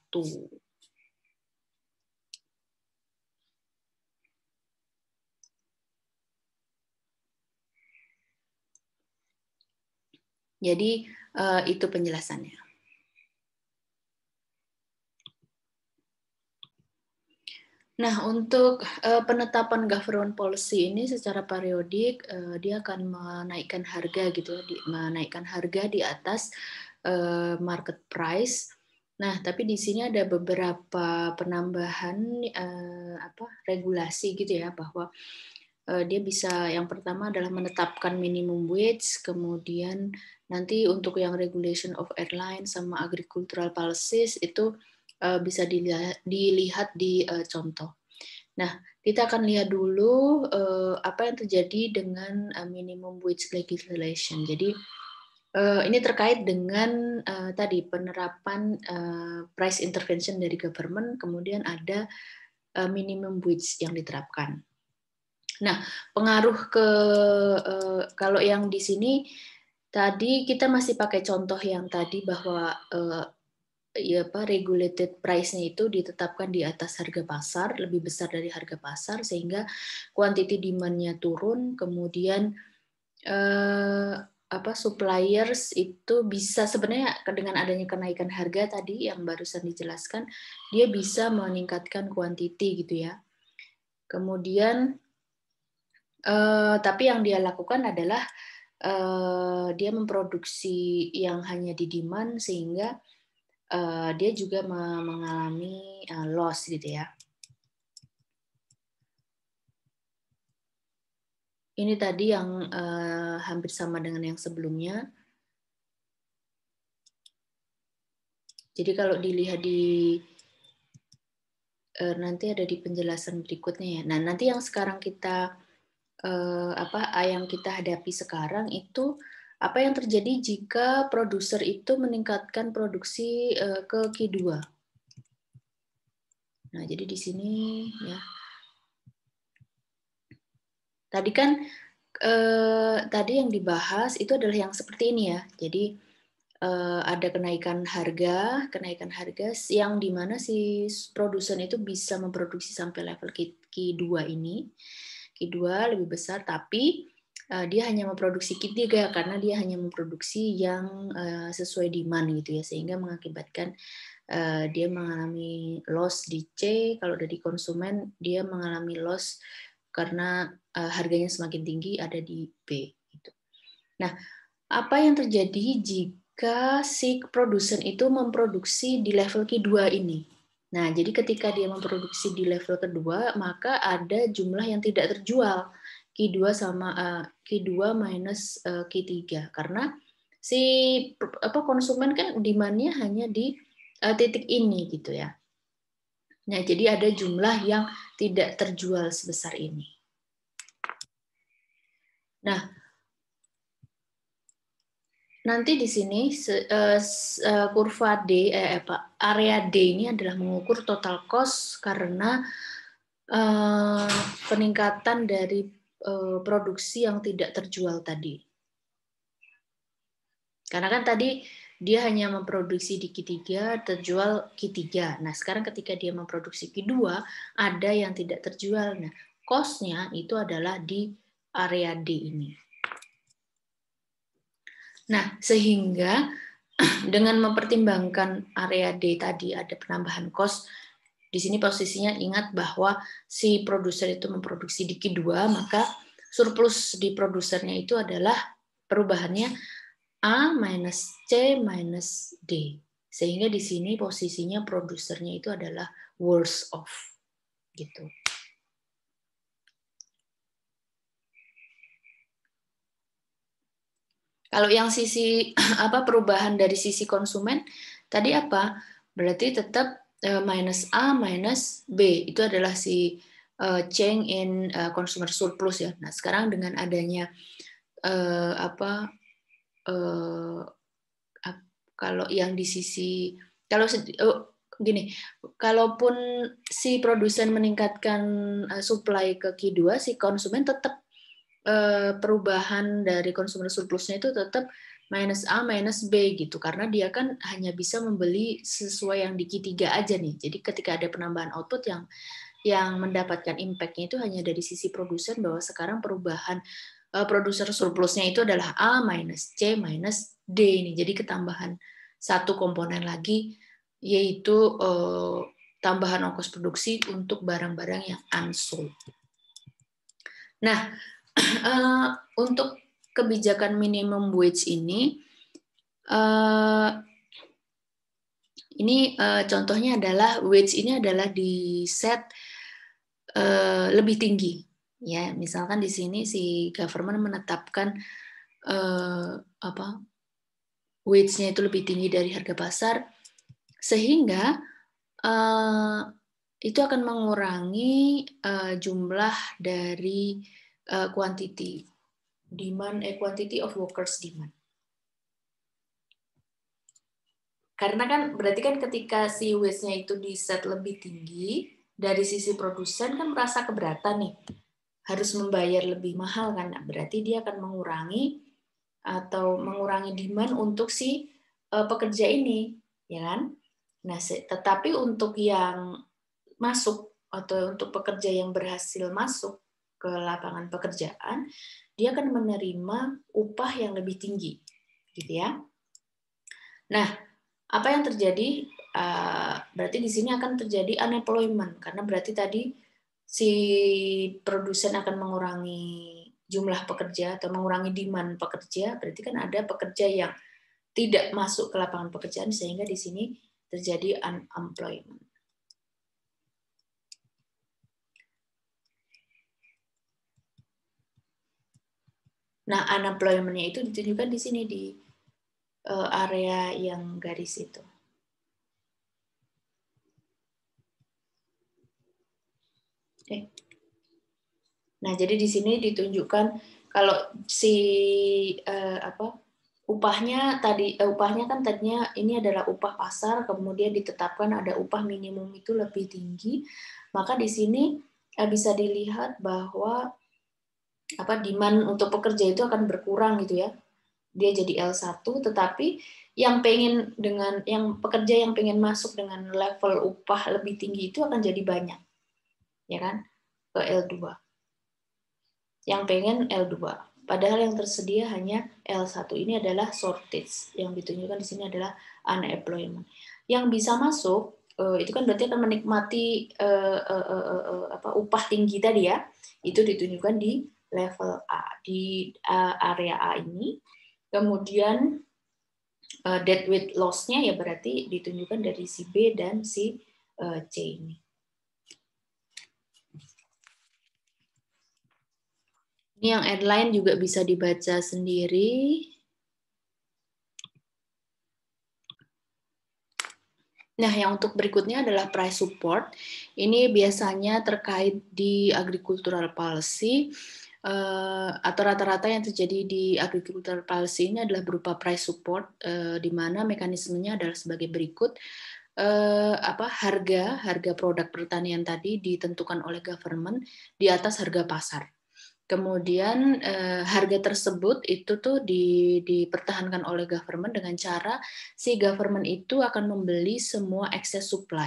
[SPEAKER 1] Jadi itu penjelasannya. Nah, untuk penetapan government policy ini secara periodik dia akan menaikkan harga gitu, menaikkan harga di atas market price. Nah, tapi di sini ada beberapa penambahan regulasi gitu ya, bahwa dia bisa, yang pertama adalah menetapkan minimum wage, kemudian nanti untuk yang regulation of airline sama agricultural policies itu bisa dilihat di contoh. Nah, kita akan lihat dulu apa yang terjadi dengan minimum wage legislation. Jadi ini terkait dengan tadi penerapan price intervention dari government, kemudian ada minimum wage yang diterapkan. Nah, pengaruh ke kalau yang di sini tadi kita masih pakai contoh yang tadi bahwa regulated price-nya itu ditetapkan di atas harga pasar, lebih besar dari harga pasar, sehingga quantity demand-nya turun, kemudian suppliers itu bisa sebenarnya dengan adanya kenaikan harga tadi yang barusan dijelaskan, dia bisa meningkatkan quantity gitu ya. Kemudian tapi yang dia lakukan adalah dia memproduksi yang hanya di demand, sehingga dia juga mengalami loss gitu ya. Ini tadi yang hampir sama dengan yang sebelumnya. Jadi kalau dilihat di nanti ada di penjelasan berikutnya ya. Nah, nanti yang sekarang kita yang kita hadapi sekarang itu apa yang terjadi jika produser itu meningkatkan produksi ke Q2. Nah, jadi di sini ya. Tadi kan tadi yang dibahas itu adalah yang seperti ini ya. Jadi ada kenaikan harga yang dimana si produsen itu bisa memproduksi sampai level Q2 ini. Q2 lebih besar, tapi dia hanya memproduksi Q3 karena dia hanya memproduksi yang sesuai demand gitu ya, sehingga mengakibatkan dia mengalami loss di C. Kalau dari konsumen dia mengalami loss karena harganya semakin tinggi ada di B. Gitu. Nah, apa yang terjadi jika si produsen itu memproduksi di level Q2 ini? Nah, jadi ketika dia memproduksi di level kedua, maka ada jumlah yang tidak terjual, Q2 sama Q2 minus Q3, karena si konsumen kan demand-nya hanya di titik ini gitu ya. Nah, jadi ada jumlah yang tidak terjual sebesar ini. Nah, nanti di sini kurva D, area D ini adalah mengukur total cost karena peningkatan dari produksi yang tidak terjual tadi. Karena kan tadi dia hanya memproduksi di Q3, terjual Q3. Nah, sekarang ketika dia memproduksi Q2, ada yang tidak terjual. Nah, cost-nya itu adalah di area D ini. Nah, sehingga dengan mempertimbangkan area D tadi ada penambahan cost, di sini posisinya ingat bahwa si produser itu memproduksi di Q2, maka surplus di produsernya itu adalah perubahannya A minus C minus D. Sehingga di sini posisinya produsernya itu adalah worse off. Gitu. Kalau yang sisi perubahan dari sisi konsumen tadi apa? Berarti tetap minus A minus B. Itu adalah si change in consumer surplus ya. Nah, sekarang dengan adanya kalau yang di sisi gini, kalaupun si produsen meningkatkan supply ke Q2, si konsumen tetap perubahan dari consumer surplusnya itu tetap minus A minus B gitu, karena dia kan hanya bisa membeli sesuai yang di Q3 aja nih. Jadi ketika ada penambahan output yang mendapatkan impact-nya itu hanya dari sisi produsen, bahwa sekarang perubahan produser surplusnya itu adalah A minus C minus D ini. Jadi ketambahan satu komponen lagi, yaitu tambahan ongkos produksi untuk barang-barang yang unsold. Nah, untuk kebijakan minimum wage ini contohnya adalah wage ini adalah di set lebih tinggi. Ya, misalkan di sini si government menetapkan wage-nya itu lebih tinggi dari harga pasar, sehingga itu akan mengurangi jumlah dari quantity of workers demand. Karena kan berarti kan ketika si wage-nya itu di set lebih tinggi, dari sisi produsen kan merasa keberatan nih, harus membayar lebih mahal kan. Nah, berarti dia akan mengurangi demand untuk si pekerja ini, ya kan? Nah, tetapi untuk yang masuk atau untuk pekerja yang berhasil masuk ke lapangan pekerjaan, dia akan menerima upah yang lebih tinggi, gitu ya. Nah, apa yang terjadi? Berarti di sini akan terjadi unemployment, karena berarti tadi si produsen akan mengurangi jumlah pekerja atau mengurangi demand pekerja, berarti kan ada pekerja yang tidak masuk ke lapangan pekerjaan, sehingga di sini terjadi unemployment. Nah, unemployment-nya itu ditunjukkan di sini di area yang garis itu. Oke. Nah, jadi di sini ditunjukkan kalau si upahnya kan tadinya ini adalah upah pasar, kemudian ditetapkan ada upah minimum itu lebih tinggi, maka di sini bisa dilihat bahwa demand untuk pekerja itu akan berkurang gitu ya. Dia jadi L1, tetapi yang pekerja yang pengen masuk dengan level upah lebih tinggi itu akan jadi banyak. Ya kan? Ke L2. Yang pengen L2. Padahal yang tersedia hanya L1. Ini adalah shortage. Yang ditunjukkan di sini adalah unemployment. Yang bisa masuk itu kan berarti akan menikmati upah tinggi tadi ya. Itu ditunjukkan di level A, di area A ini. Kemudian deadweight loss-nya ya berarti ditunjukkan dari si B dan si C ini. Ini yang headline juga bisa dibaca sendiri. Nah, yang untuk berikutnya adalah price support. Ini biasanya terkait di agricultural policy, atau rata-rata yang terjadi di agricultural policy ini adalah berupa price support, di mana mekanismenya adalah sebagai berikut. Harga produk pertanian tadi ditentukan oleh government di atas harga pasar. Kemudian harga tersebut itu tuh dipertahankan oleh government dengan cara si government itu akan membeli semua excess supply.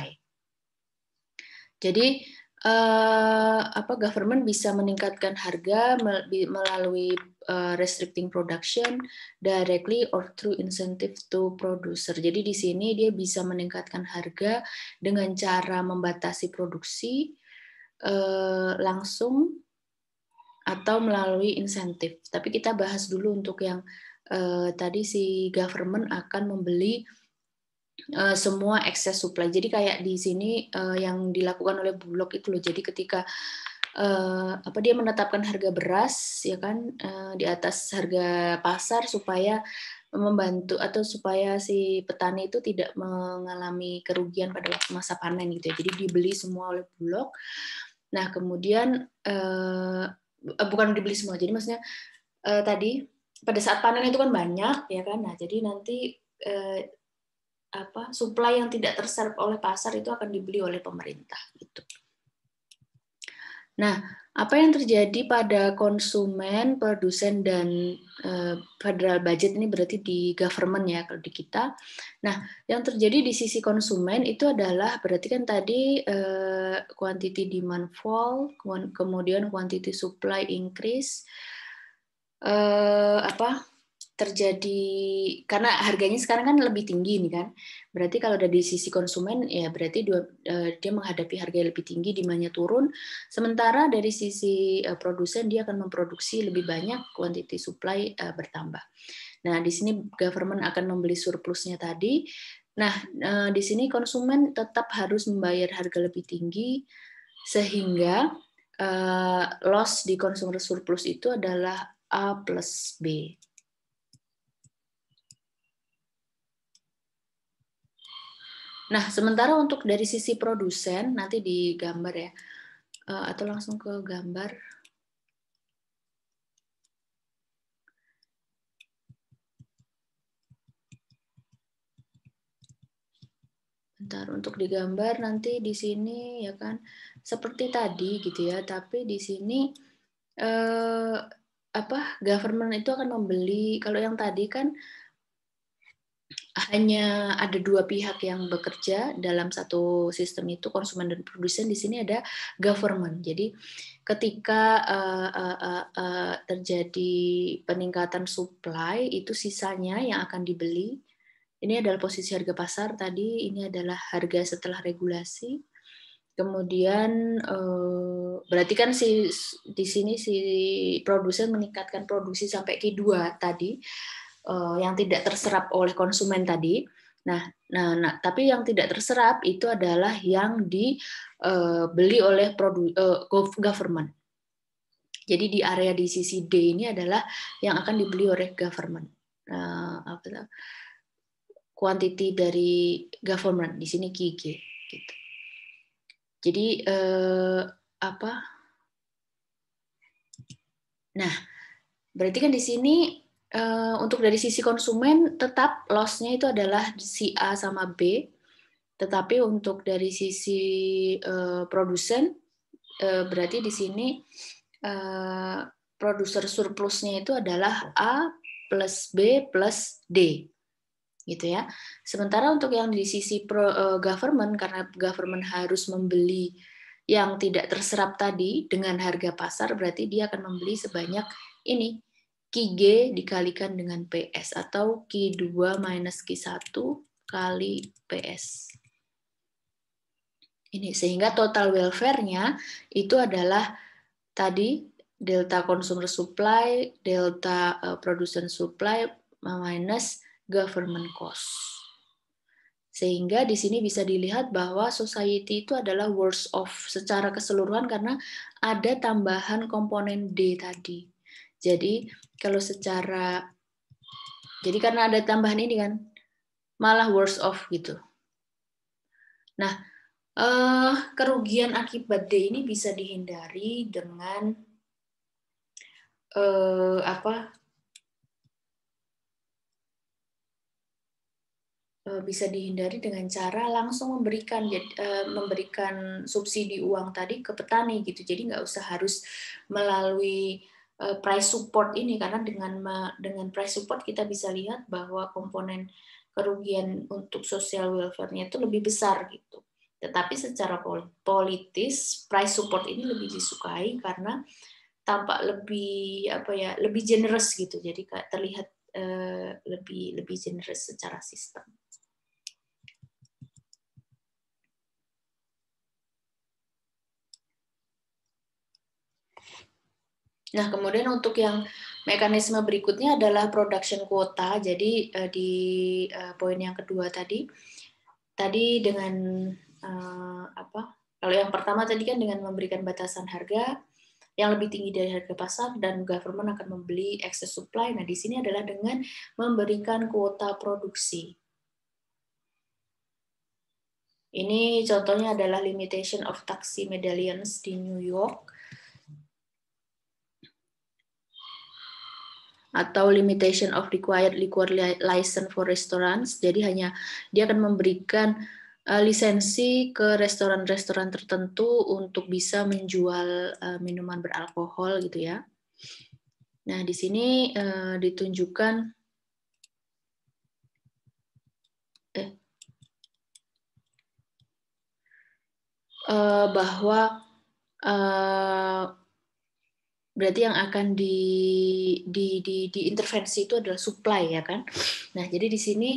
[SPEAKER 1] Jadi government bisa meningkatkan harga melalui restricting production directly or through incentive to producer. Jadi di sini dia bisa meningkatkan harga dengan cara membatasi produksi langsung atau melalui insentif. Tapi kita bahas dulu untuk yang tadi si government akan membeli semua excess supply. Jadi kayak di sini yang dilakukan oleh Bulog itu loh. Jadi ketika dia menetapkan harga beras ya kan di atas harga pasar supaya membantu atau supaya si petani itu tidak mengalami kerugian pada waktu masa panen gitu ya. Jadi dibeli semua oleh Bulog. Nah, kemudian bukan dibeli semua. Jadi maksudnya tadi pada saat panen itu kan banyak ya kan. Nah, jadi nanti supply yang tidak terserap oleh pasar itu akan dibeli oleh pemerintah gitu. Nah, apa yang terjadi pada konsumen, produsen dan federal budget ini berarti di government ya kalau di kita. Nah, yang terjadi di sisi konsumen itu adalah berarti kan tadi quantity demand fall, kemudian quantity supply increase, terjadi karena harganya sekarang kan lebih tinggi nih kan. Berarti kalau dari sisi konsumen ya berarti dia menghadapi harga yang lebih tinggi, demandnya turun. Sementara dari sisi produsen dia akan memproduksi lebih banyak, quantity supply bertambah. Nah, di sini government akan membeli surplusnya tadi. Nah, di sini konsumen tetap harus membayar harga lebih tinggi sehingga loss di consumer surplus itu adalah A plus B. Nah, sementara untuk dari sisi produsen, nanti di gambar ya, atau langsung ke gambar. Bentar, untuk digambar nanti di sini ya kan, seperti tadi gitu ya, tapi di sini government itu akan membeli, kalau yang tadi kan hanya ada dua pihak yang bekerja dalam satu sistem itu, konsumen dan produsen. Di sini ada government. Jadi ketika terjadi peningkatan supply, itu sisanya yang akan dibeli. Ini adalah posisi harga pasar tadi, ini adalah harga setelah regulasi. Kemudian berarti kan di sini si produsen meningkatkan produksi sampai Q2 tadi, yang tidak terserap oleh konsumen tadi. Nah, tapi yang tidak terserap itu adalah yang dibeli oleh government. Jadi di area di sisi D ini adalah yang akan dibeli oleh government. Quantity dari government di sini QG gitu. Jadi Nah, berarti kan di sini untuk dari sisi konsumen tetap loss-nya itu adalah si A sama B, tetapi untuk dari sisi produsen berarti di sini produser surplusnya itu adalah A plus B plus D, gitu ya. Sementara untuk yang di sisi government, karena government harus membeli yang tidak terserap tadi dengan harga pasar, berarti dia akan membeli sebanyak ini, Q dikalikan dengan PS, atau Q2 minus Q1 kali PS. Ini sehingga total welfare-nya itu adalah tadi delta consumer supply, delta production supply minus government cost. Sehingga di sini bisa dilihat bahwa society itu adalah worse off secara keseluruhan karena ada tambahan komponen D tadi. Jadi kalau jadi karena ada tambahan ini kan malah worse off gitu. Nah, kerugian akibat D ini bisa dihindari dengan bisa dihindari dengan cara langsung memberikan subsidi uang tadi ke petani gitu. Jadi nggak usah harus melalui price support ini, karena dengan price support kita bisa lihat bahwa komponen kerugian untuk social welfare-nya itu lebih besar gitu. Tetapi secara politis price support ini lebih disukai karena tampak lebih generous gitu. Jadi terlihat lebih generous secara sistem. Nah, kemudian untuk yang mekanisme berikutnya adalah production quota. Jadi di poin yang kedua tadi dengan kalau yang pertama tadi kan dengan memberikan batasan harga yang lebih tinggi dari harga pasar dan government akan membeli excess supply. Nah, di sini adalah dengan memberikan kuota produksi. Ini contohnya adalah limitation of taxi medallions di New York, atau limitation of required liquor license for restaurants. Jadi dia akan memberikan lisensi ke restoran-restoran tertentu untuk bisa menjual minuman beralkohol gitu ya. Nah, di sini ditunjukkan bahwa berarti yang akan diintervensi itu adalah supply ya kan. Nah, jadi di sini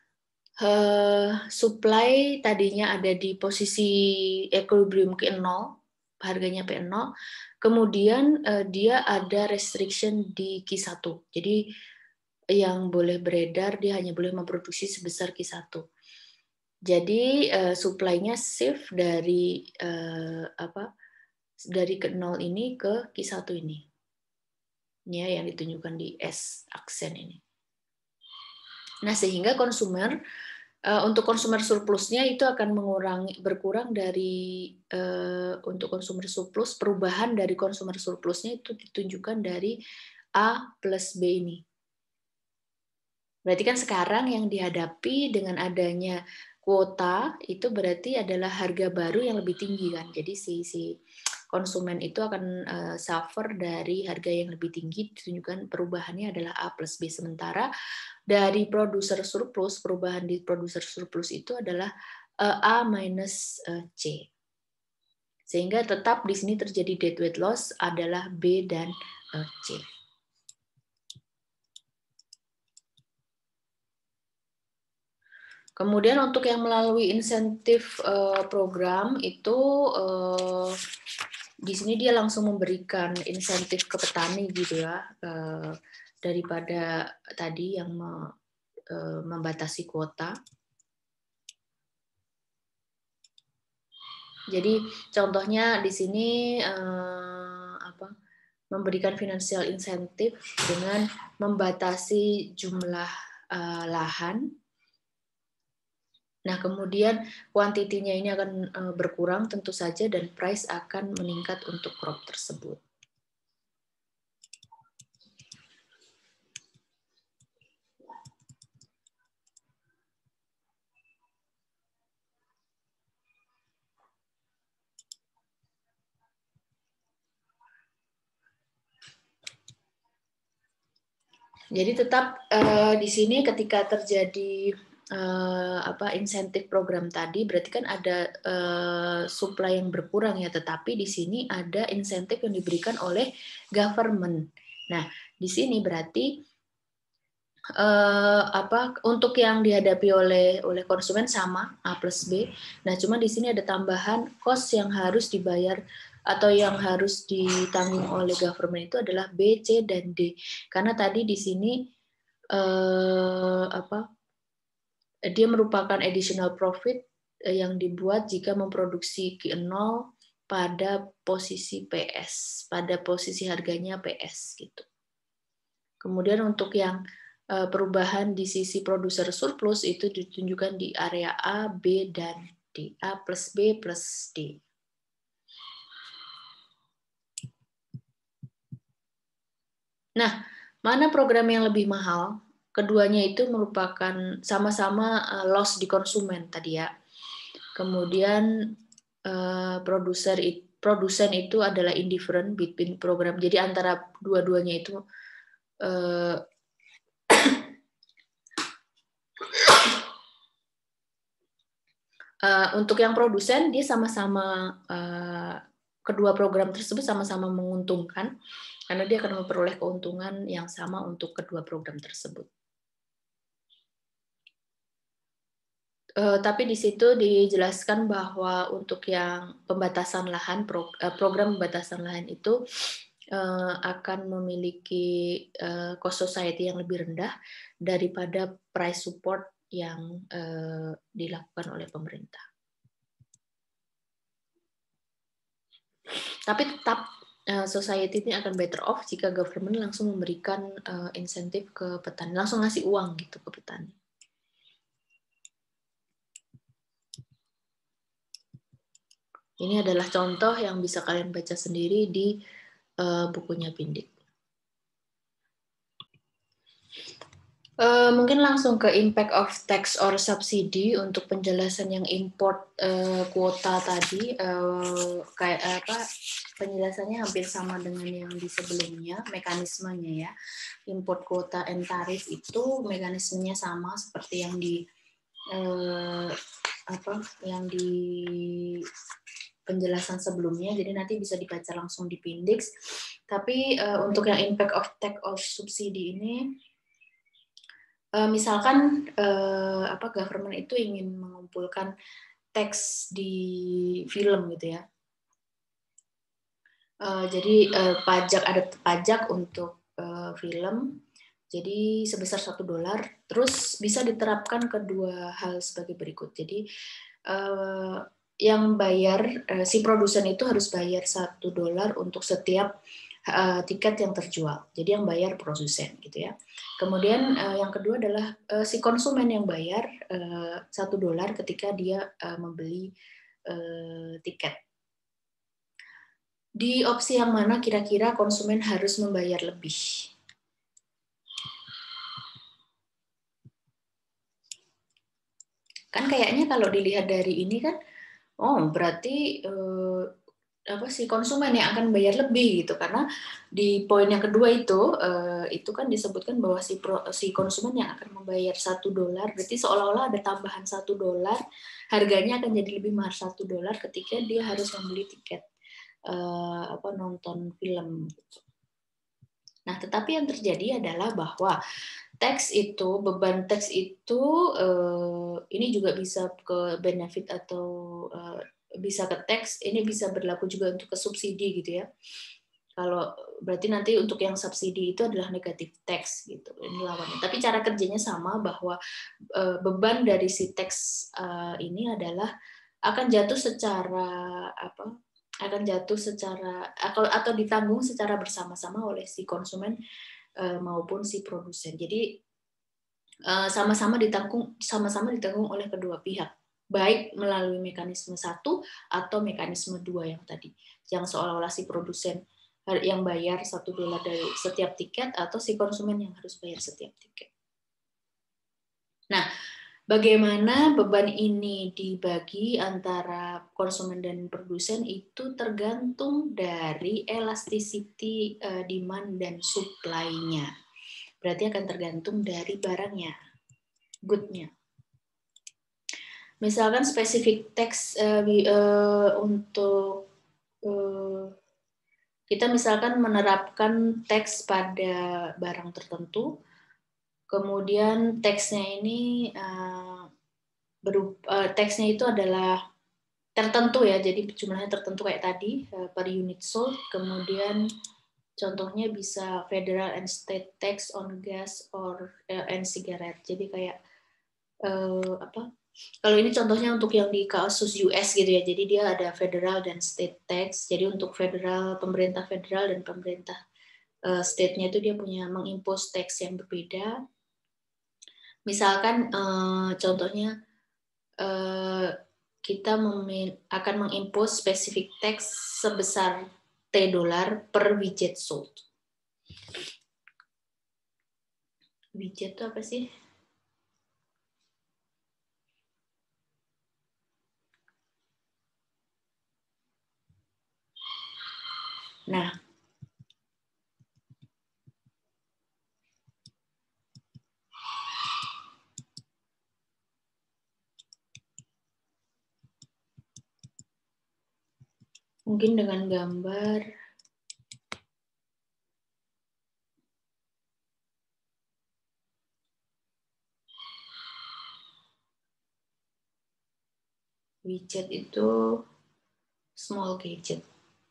[SPEAKER 1] supply tadinya ada di posisi equilibrium ke 0, harganya P0, kemudian dia ada restriction di Q1. Jadi yang boleh beredar dia hanya boleh memproduksi sebesar Q1. Jadi supply-nya shift dari dari ke 0 ini ke Q1 ini. Ya, yang ditunjukkan di S aksen ini. Nah, sehingga untuk konsumer surplusnya itu akan berkurang dari untuk konsumer surplus, perubahan dari konsumer surplusnya itu ditunjukkan dari A plus B ini. Berarti kan sekarang yang dihadapi dengan adanya kuota itu berarti adalah harga baru yang lebih tinggi kan. Jadi si konsumen itu akan suffer dari harga yang lebih tinggi, ditunjukkan perubahannya adalah A plus B. Sementara dari produser surplus, perubahan di produser surplus itu adalah A minus C. Sehingga tetap di sini terjadi deadweight loss adalah B dan C. Kemudian untuk yang melalui insentif program itu di sini dia langsung memberikan insentif ke petani gitu ya, daripada tadi yang membatasi kuota. Jadi contohnya di sini memberikan financial insentif dengan membatasi jumlah lahan. Nah, kemudian kuantitinya ini akan berkurang tentu saja dan price akan meningkat untuk crop tersebut. Jadi tetap di sini ketika terjadi insentif program tadi, berarti kan ada supply yang berkurang ya, tetapi di sini ada insentif yang diberikan oleh government. Nah, di sini berarti untuk yang dihadapi oleh konsumen sama A plus B. Nah, cuma di sini ada tambahan cost yang harus dibayar atau yang harus ditanggung oleh government itu adalah B, C, dan D. Karena tadi di sini dia merupakan additional profit yang dibuat jika memproduksi Q0 pada posisi PS, pada posisi harganya PS gitu. Kemudian untuk yang perubahan di sisi produser surplus itu ditunjukkan di area A, B, dan D. A plus B plus D. Nah, mana program yang lebih mahal? Keduanya itu merupakan sama-sama loss di konsumen tadi ya. Kemudian produsen itu adalah indifferent between program. Jadi antara dua-duanya itu untuk yang produsen dia sama-sama kedua program tersebut sama-sama menguntungkan karena dia akan memperoleh keuntungan yang sama untuk kedua program tersebut. Tapi di situ dijelaskan bahwa untuk yang pembatasan lahan, program pembatasan lahan itu akan memiliki cost society yang lebih rendah daripada price support yang dilakukan oleh pemerintah. Tapi tetap society ini akan better off jika government langsung memberikan insentif ke petani, langsung ngasih uang gitu ke petani. Ini adalah contoh yang bisa kalian baca sendiri di bukunya Pindik. Mungkin langsung ke impact of tax or subsidy untuk penjelasan yang import kuota tadi. Kayak apa? Penjelasannya hampir sama dengan yang di sebelumnya, mekanismenya ya. Import kuota and tarif itu mekanismenya sama seperti yang di penjelasan sebelumnya, jadi nanti bisa dibaca langsung di Pindix. Tapi untuk yang impact of tax or subsidi ini, misalkan government itu ingin mengumpulkan tax di film gitu ya. Jadi ada pajak untuk film. Jadi sebesar $1, terus bisa diterapkan kedua hal sebagai berikut. Jadi yang bayar si produsen itu harus bayar $1 untuk setiap tiket yang terjual. Jadi yang bayar produsen gitu ya. Kemudian yang kedua adalah si konsumen yang bayar $1 ketika dia membeli tiket. Di opsi yang mana kira-kira konsumen harus membayar lebih? Kan kayaknya kalau dilihat dari ini kan, berarti si konsumen yang akan bayar lebih gitu, karena di poin yang kedua itu kan disebutkan bahwa si konsumen yang akan membayar $1, berarti seolah-olah ada tambahan $1, harganya akan jadi lebih mahal $1 ketika dia harus membeli tiket nonton film. Nah, tetapi yang terjadi adalah bahwa beban teks itu ini juga bisa ke benefit atau bisa ke teks, ini bisa berlaku juga untuk ke subsidi gitu ya. Kalau berarti nanti untuk yang subsidi itu adalah negatif teks gitu, ini lawannya. Tapi cara kerjanya sama, bahwa beban dari si teks ini adalah akan jatuh secara atau ditanggung secara bersama-sama oleh si konsumen maupun si produsen. Jadi sama-sama ditanggung oleh kedua pihak, baik melalui mekanisme 1 atau mekanisme 2 yang tadi, yang seolah-olah si produsen yang bayar $1 dari setiap tiket atau si konsumen yang harus bayar setiap tiket. Nah, bagaimana beban ini dibagi antara konsumen dan produsen itu tergantung dari elasticity demand dan supply-nya. Berarti akan tergantung dari barangnya, good-nya. Misalkan spesifik teks untuk kita misalkan menerapkan teks pada barang tertentu, kemudian teksnya ini teksnya itu adalah tertentu ya, jadi jumlahnya tertentu kayak tadi per unit sold, kemudian contohnya bisa federal and state tax on gas or and cigarette. Jadi kayak kalau ini contohnya untuk yang di kasus US gitu ya. Jadi dia ada federal dan state tax. Jadi untuk pemerintah federal dan pemerintah state-nya itu dia punya mengimpose tax yang berbeda. Misalkan contohnya kita akan mengimpose specific tax sebesar $T per widget sold. Widget itu apa sih? Nah, mungkin dengan gambar widget itu small gadget.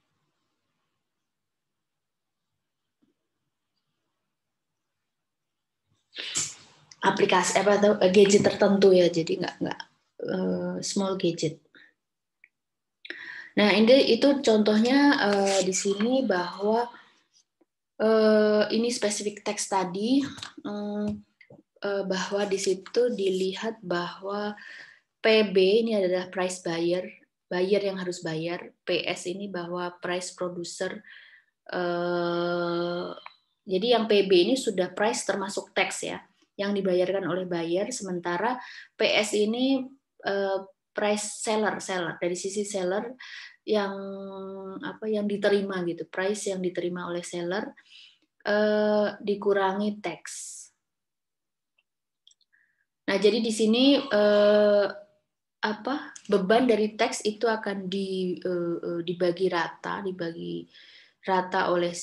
[SPEAKER 1] Aplikasi apa atau gadget tertentu ya, jadi nggak small gadget. Nah, itu contohnya di sini bahwa ini spesifik teks tadi bahwa di situ dilihat bahwa PB ini adalah price buyer yang harus bayar, PS ini bahwa price producer. Jadi yang PB ini sudah price termasuk tax ya, yang dibayarkan oleh buyer, sementara PS ini price seller dari sisi seller yang diterima gitu, price yang diterima oleh seller dikurangi tax. Nah, jadi di sini beban dari tax itu akan dibagi rata oleh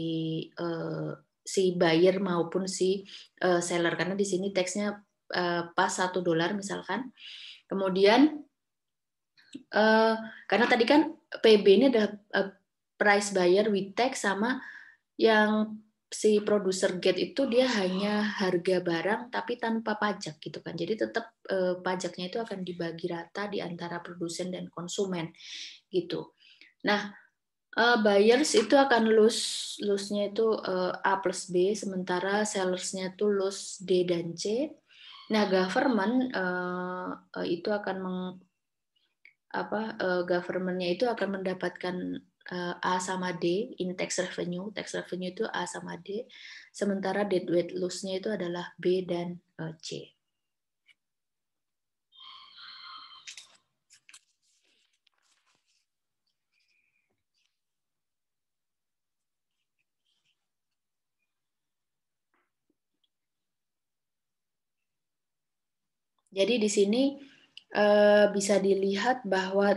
[SPEAKER 1] si buyer maupun si seller, karena di sini taxnya pas $1 misalkan. Kemudian karena tadi kan PB ini adalah price buyer with tax, sama yang si producer get itu dia hanya harga barang tapi tanpa pajak gitu kan. Jadi tetap pajaknya itu akan dibagi rata di antara produsen dan konsumen gitu. Nah, buyers itu akan lose-nya itu A plus B, sementara sellersnya itu lose D dan C. Nah, government itu akan government-nya itu akan mendapatkan A sama D in tax revenue. Tax revenue itu A sama D, sementara deadweight loss-nya itu adalah B dan C. Jadi di sini bisa dilihat bahwa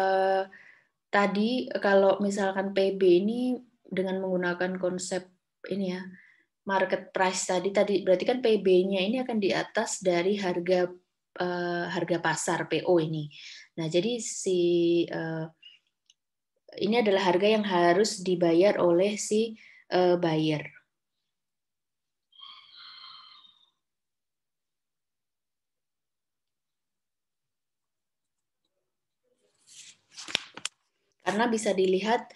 [SPEAKER 1] tadi kalau misalkan PB ini dengan menggunakan konsep ini ya, market price tadi berarti kan PB-nya ini akan di atas dari harga pasar PO ini. Nah, jadi ini adalah harga yang harus dibayar oleh si buyer. Karena bisa dilihat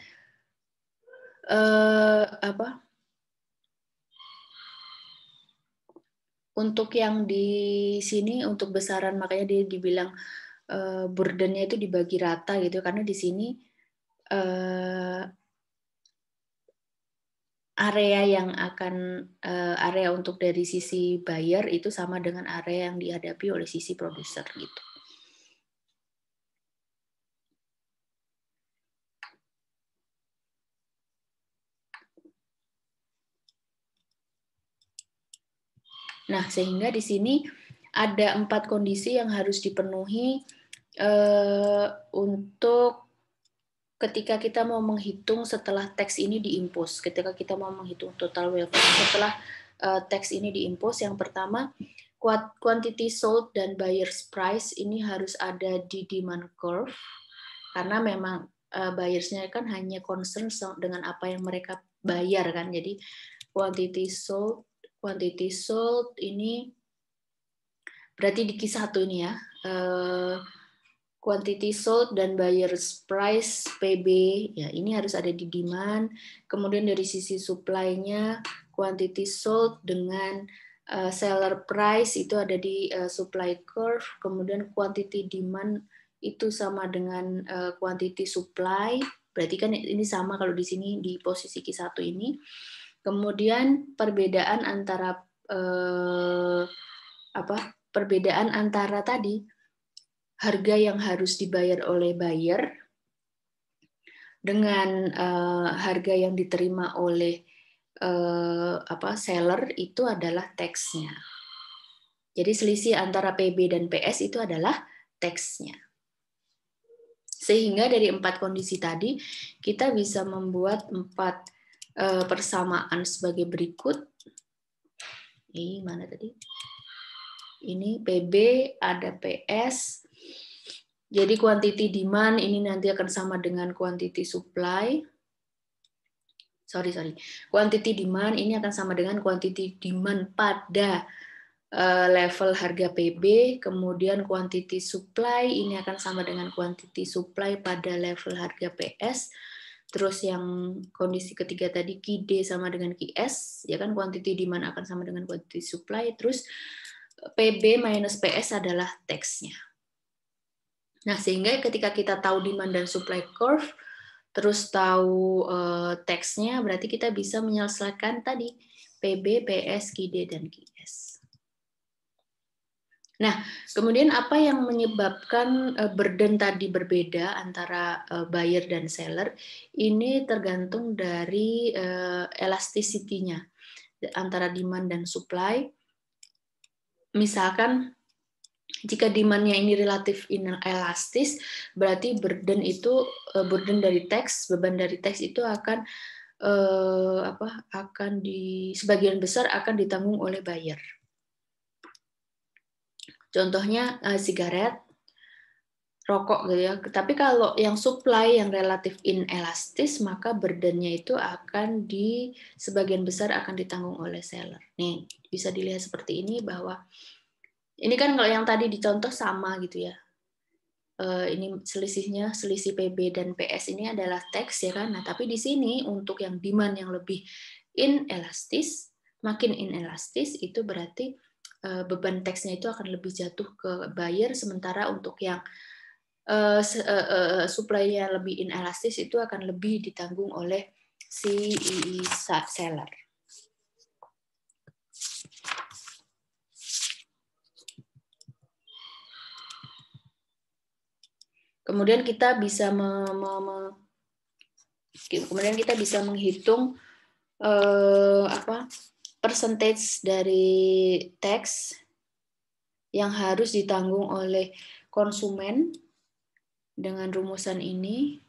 [SPEAKER 1] untuk yang di sini untuk besaran, makanya dia dibilang burdennya itu dibagi rata gitu, karena di sini area untuk dari sisi buyer itu sama dengan area yang dihadapi oleh sisi produser gitu. Nah, sehingga di sini ada 4 kondisi yang harus dipenuhi untuk ketika kita mau menghitung setelah tax ini diimpos. Ketika kita mau menghitung total welfare setelah tax ini diimpos, yang pertama quantity sold dan buyer's price ini harus ada di demand curve, karena memang buyersnya kan hanya concern dengan apa yang mereka bayar kan. Jadi quantity sold ini berarti di Q1 ini ya, quantity sold dan buyer's price PB ya, ini harus ada di demand. Kemudian dari sisi supply-nya quantity sold dengan seller price itu ada di supply curve. Kemudian quantity demand itu sama dengan quantity supply, berarti kan ini sama kalau di sini di posisi Q1 ini. Kemudian perbedaan antara perbedaan antara tadi harga yang harus dibayar oleh buyer dengan harga yang diterima oleh seller itu adalah tax-nya. Jadi selisih antara PB dan PS itu adalah tax-nya. Sehingga dari 4 kondisi tadi kita bisa membuat 4 persamaan sebagai berikut. Ini mana tadi? Ini PB, ada PS. Jadi quantity demand ini nanti akan sama dengan quantity supply. Sorry. Quantity demand ini akan sama dengan quantity demand pada level harga PB, kemudian quantity supply ini akan sama dengan quantity supply pada level harga PS. Terus yang kondisi ketiga tadi QD sama dengan QS, ya kan, quantity demand akan sama dengan quantity supply. Terus PB minus PS adalah tax-nya. Nah, sehingga ketika kita tahu demand dan supply curve, terus tahu tax-nya, berarti kita bisa menyelesaikan tadi PB, PS, QD, dan QS. Nah, kemudian apa yang menyebabkan burden tadi berbeda antara buyer dan seller? Ini tergantung dari elasticity-nya antara demand dan supply. Misalkan jika demand-nya ini relatif inelastis, berarti burden itu burden dari tax, beban dari tax itu akan sebagian besar akan ditanggung oleh buyer. Contohnya sigaret, rokok gitu ya. Tapi kalau yang supply yang relatif inelastis, maka burdennya itu akan sebagian besar akan ditanggung oleh seller. Nih, bisa dilihat seperti ini bahwa ini kan kalau yang tadi dicontoh sama gitu ya. Ini selisihnya, selisih PB dan PS ini adalah tax ya kan. Nah, tapi di sini untuk yang demand yang lebih inelastis, makin inelastis itu berarti beban tax-nya itu akan lebih jatuh ke buyer, sementara untuk yang supply-nya lebih inelastis itu akan lebih ditanggung oleh si seller. Kemudian kita bisa menghitung percentage dari tax yang harus ditanggung oleh konsumen dengan rumusan ini,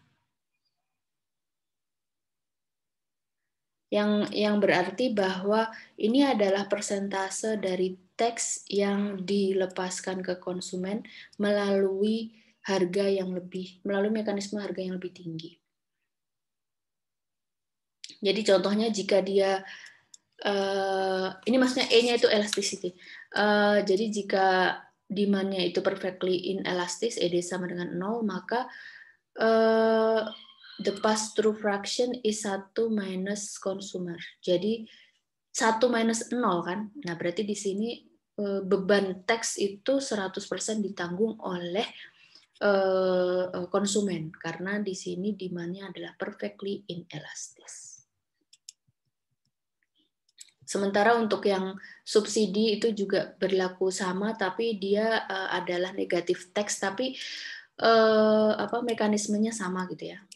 [SPEAKER 1] yang berarti bahwa ini adalah persentase dari tax yang dilepaskan ke konsumen melalui melalui mekanisme harga yang lebih tinggi. Jadi contohnya jika dia ini maksudnya E-nya itu elasticity. Jadi jika demand-nya itu perfectly inelastis, ED sama dengan 0, maka the pass-through fraction is 1 minus consumer. Jadi 1 minus 0 kan. Nah, berarti di sini beban tax itu 100% ditanggung oleh konsumen karena di sini demand-nya adalah perfectly inelastis. Sementara untuk yang subsidi itu juga berlaku sama, tapi dia adalah negatif tax, tapi mekanismenya sama gitu ya.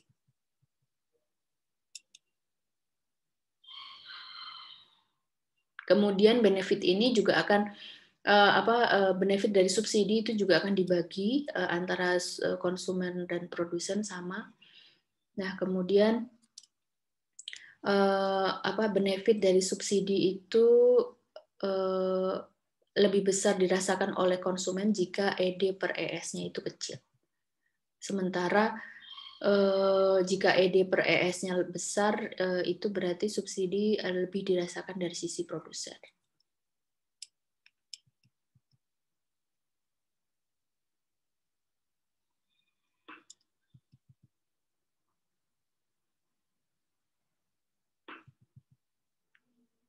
[SPEAKER 1] Kemudian benefit ini juga akan benefit dari subsidi itu juga akan dibagi antara konsumen dan produsen sama. Nah, kemudian benefit dari subsidi itu lebih besar dirasakan oleh konsumen jika ED per ES-nya itu kecil. Sementara jika ED per ES-nya besar, itu berarti subsidi lebih dirasakan dari sisi produsen.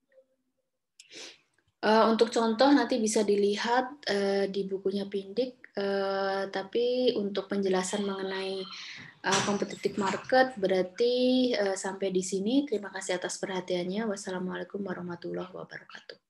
[SPEAKER 1] Untuk contoh nanti bisa dilihat di bukunya Pindik, Tapi untuk penjelasan mengenai competitive market berarti sampai di sini. Terima kasih atas perhatiannya. Wassalamualaikum warahmatullahi wabarakatuh.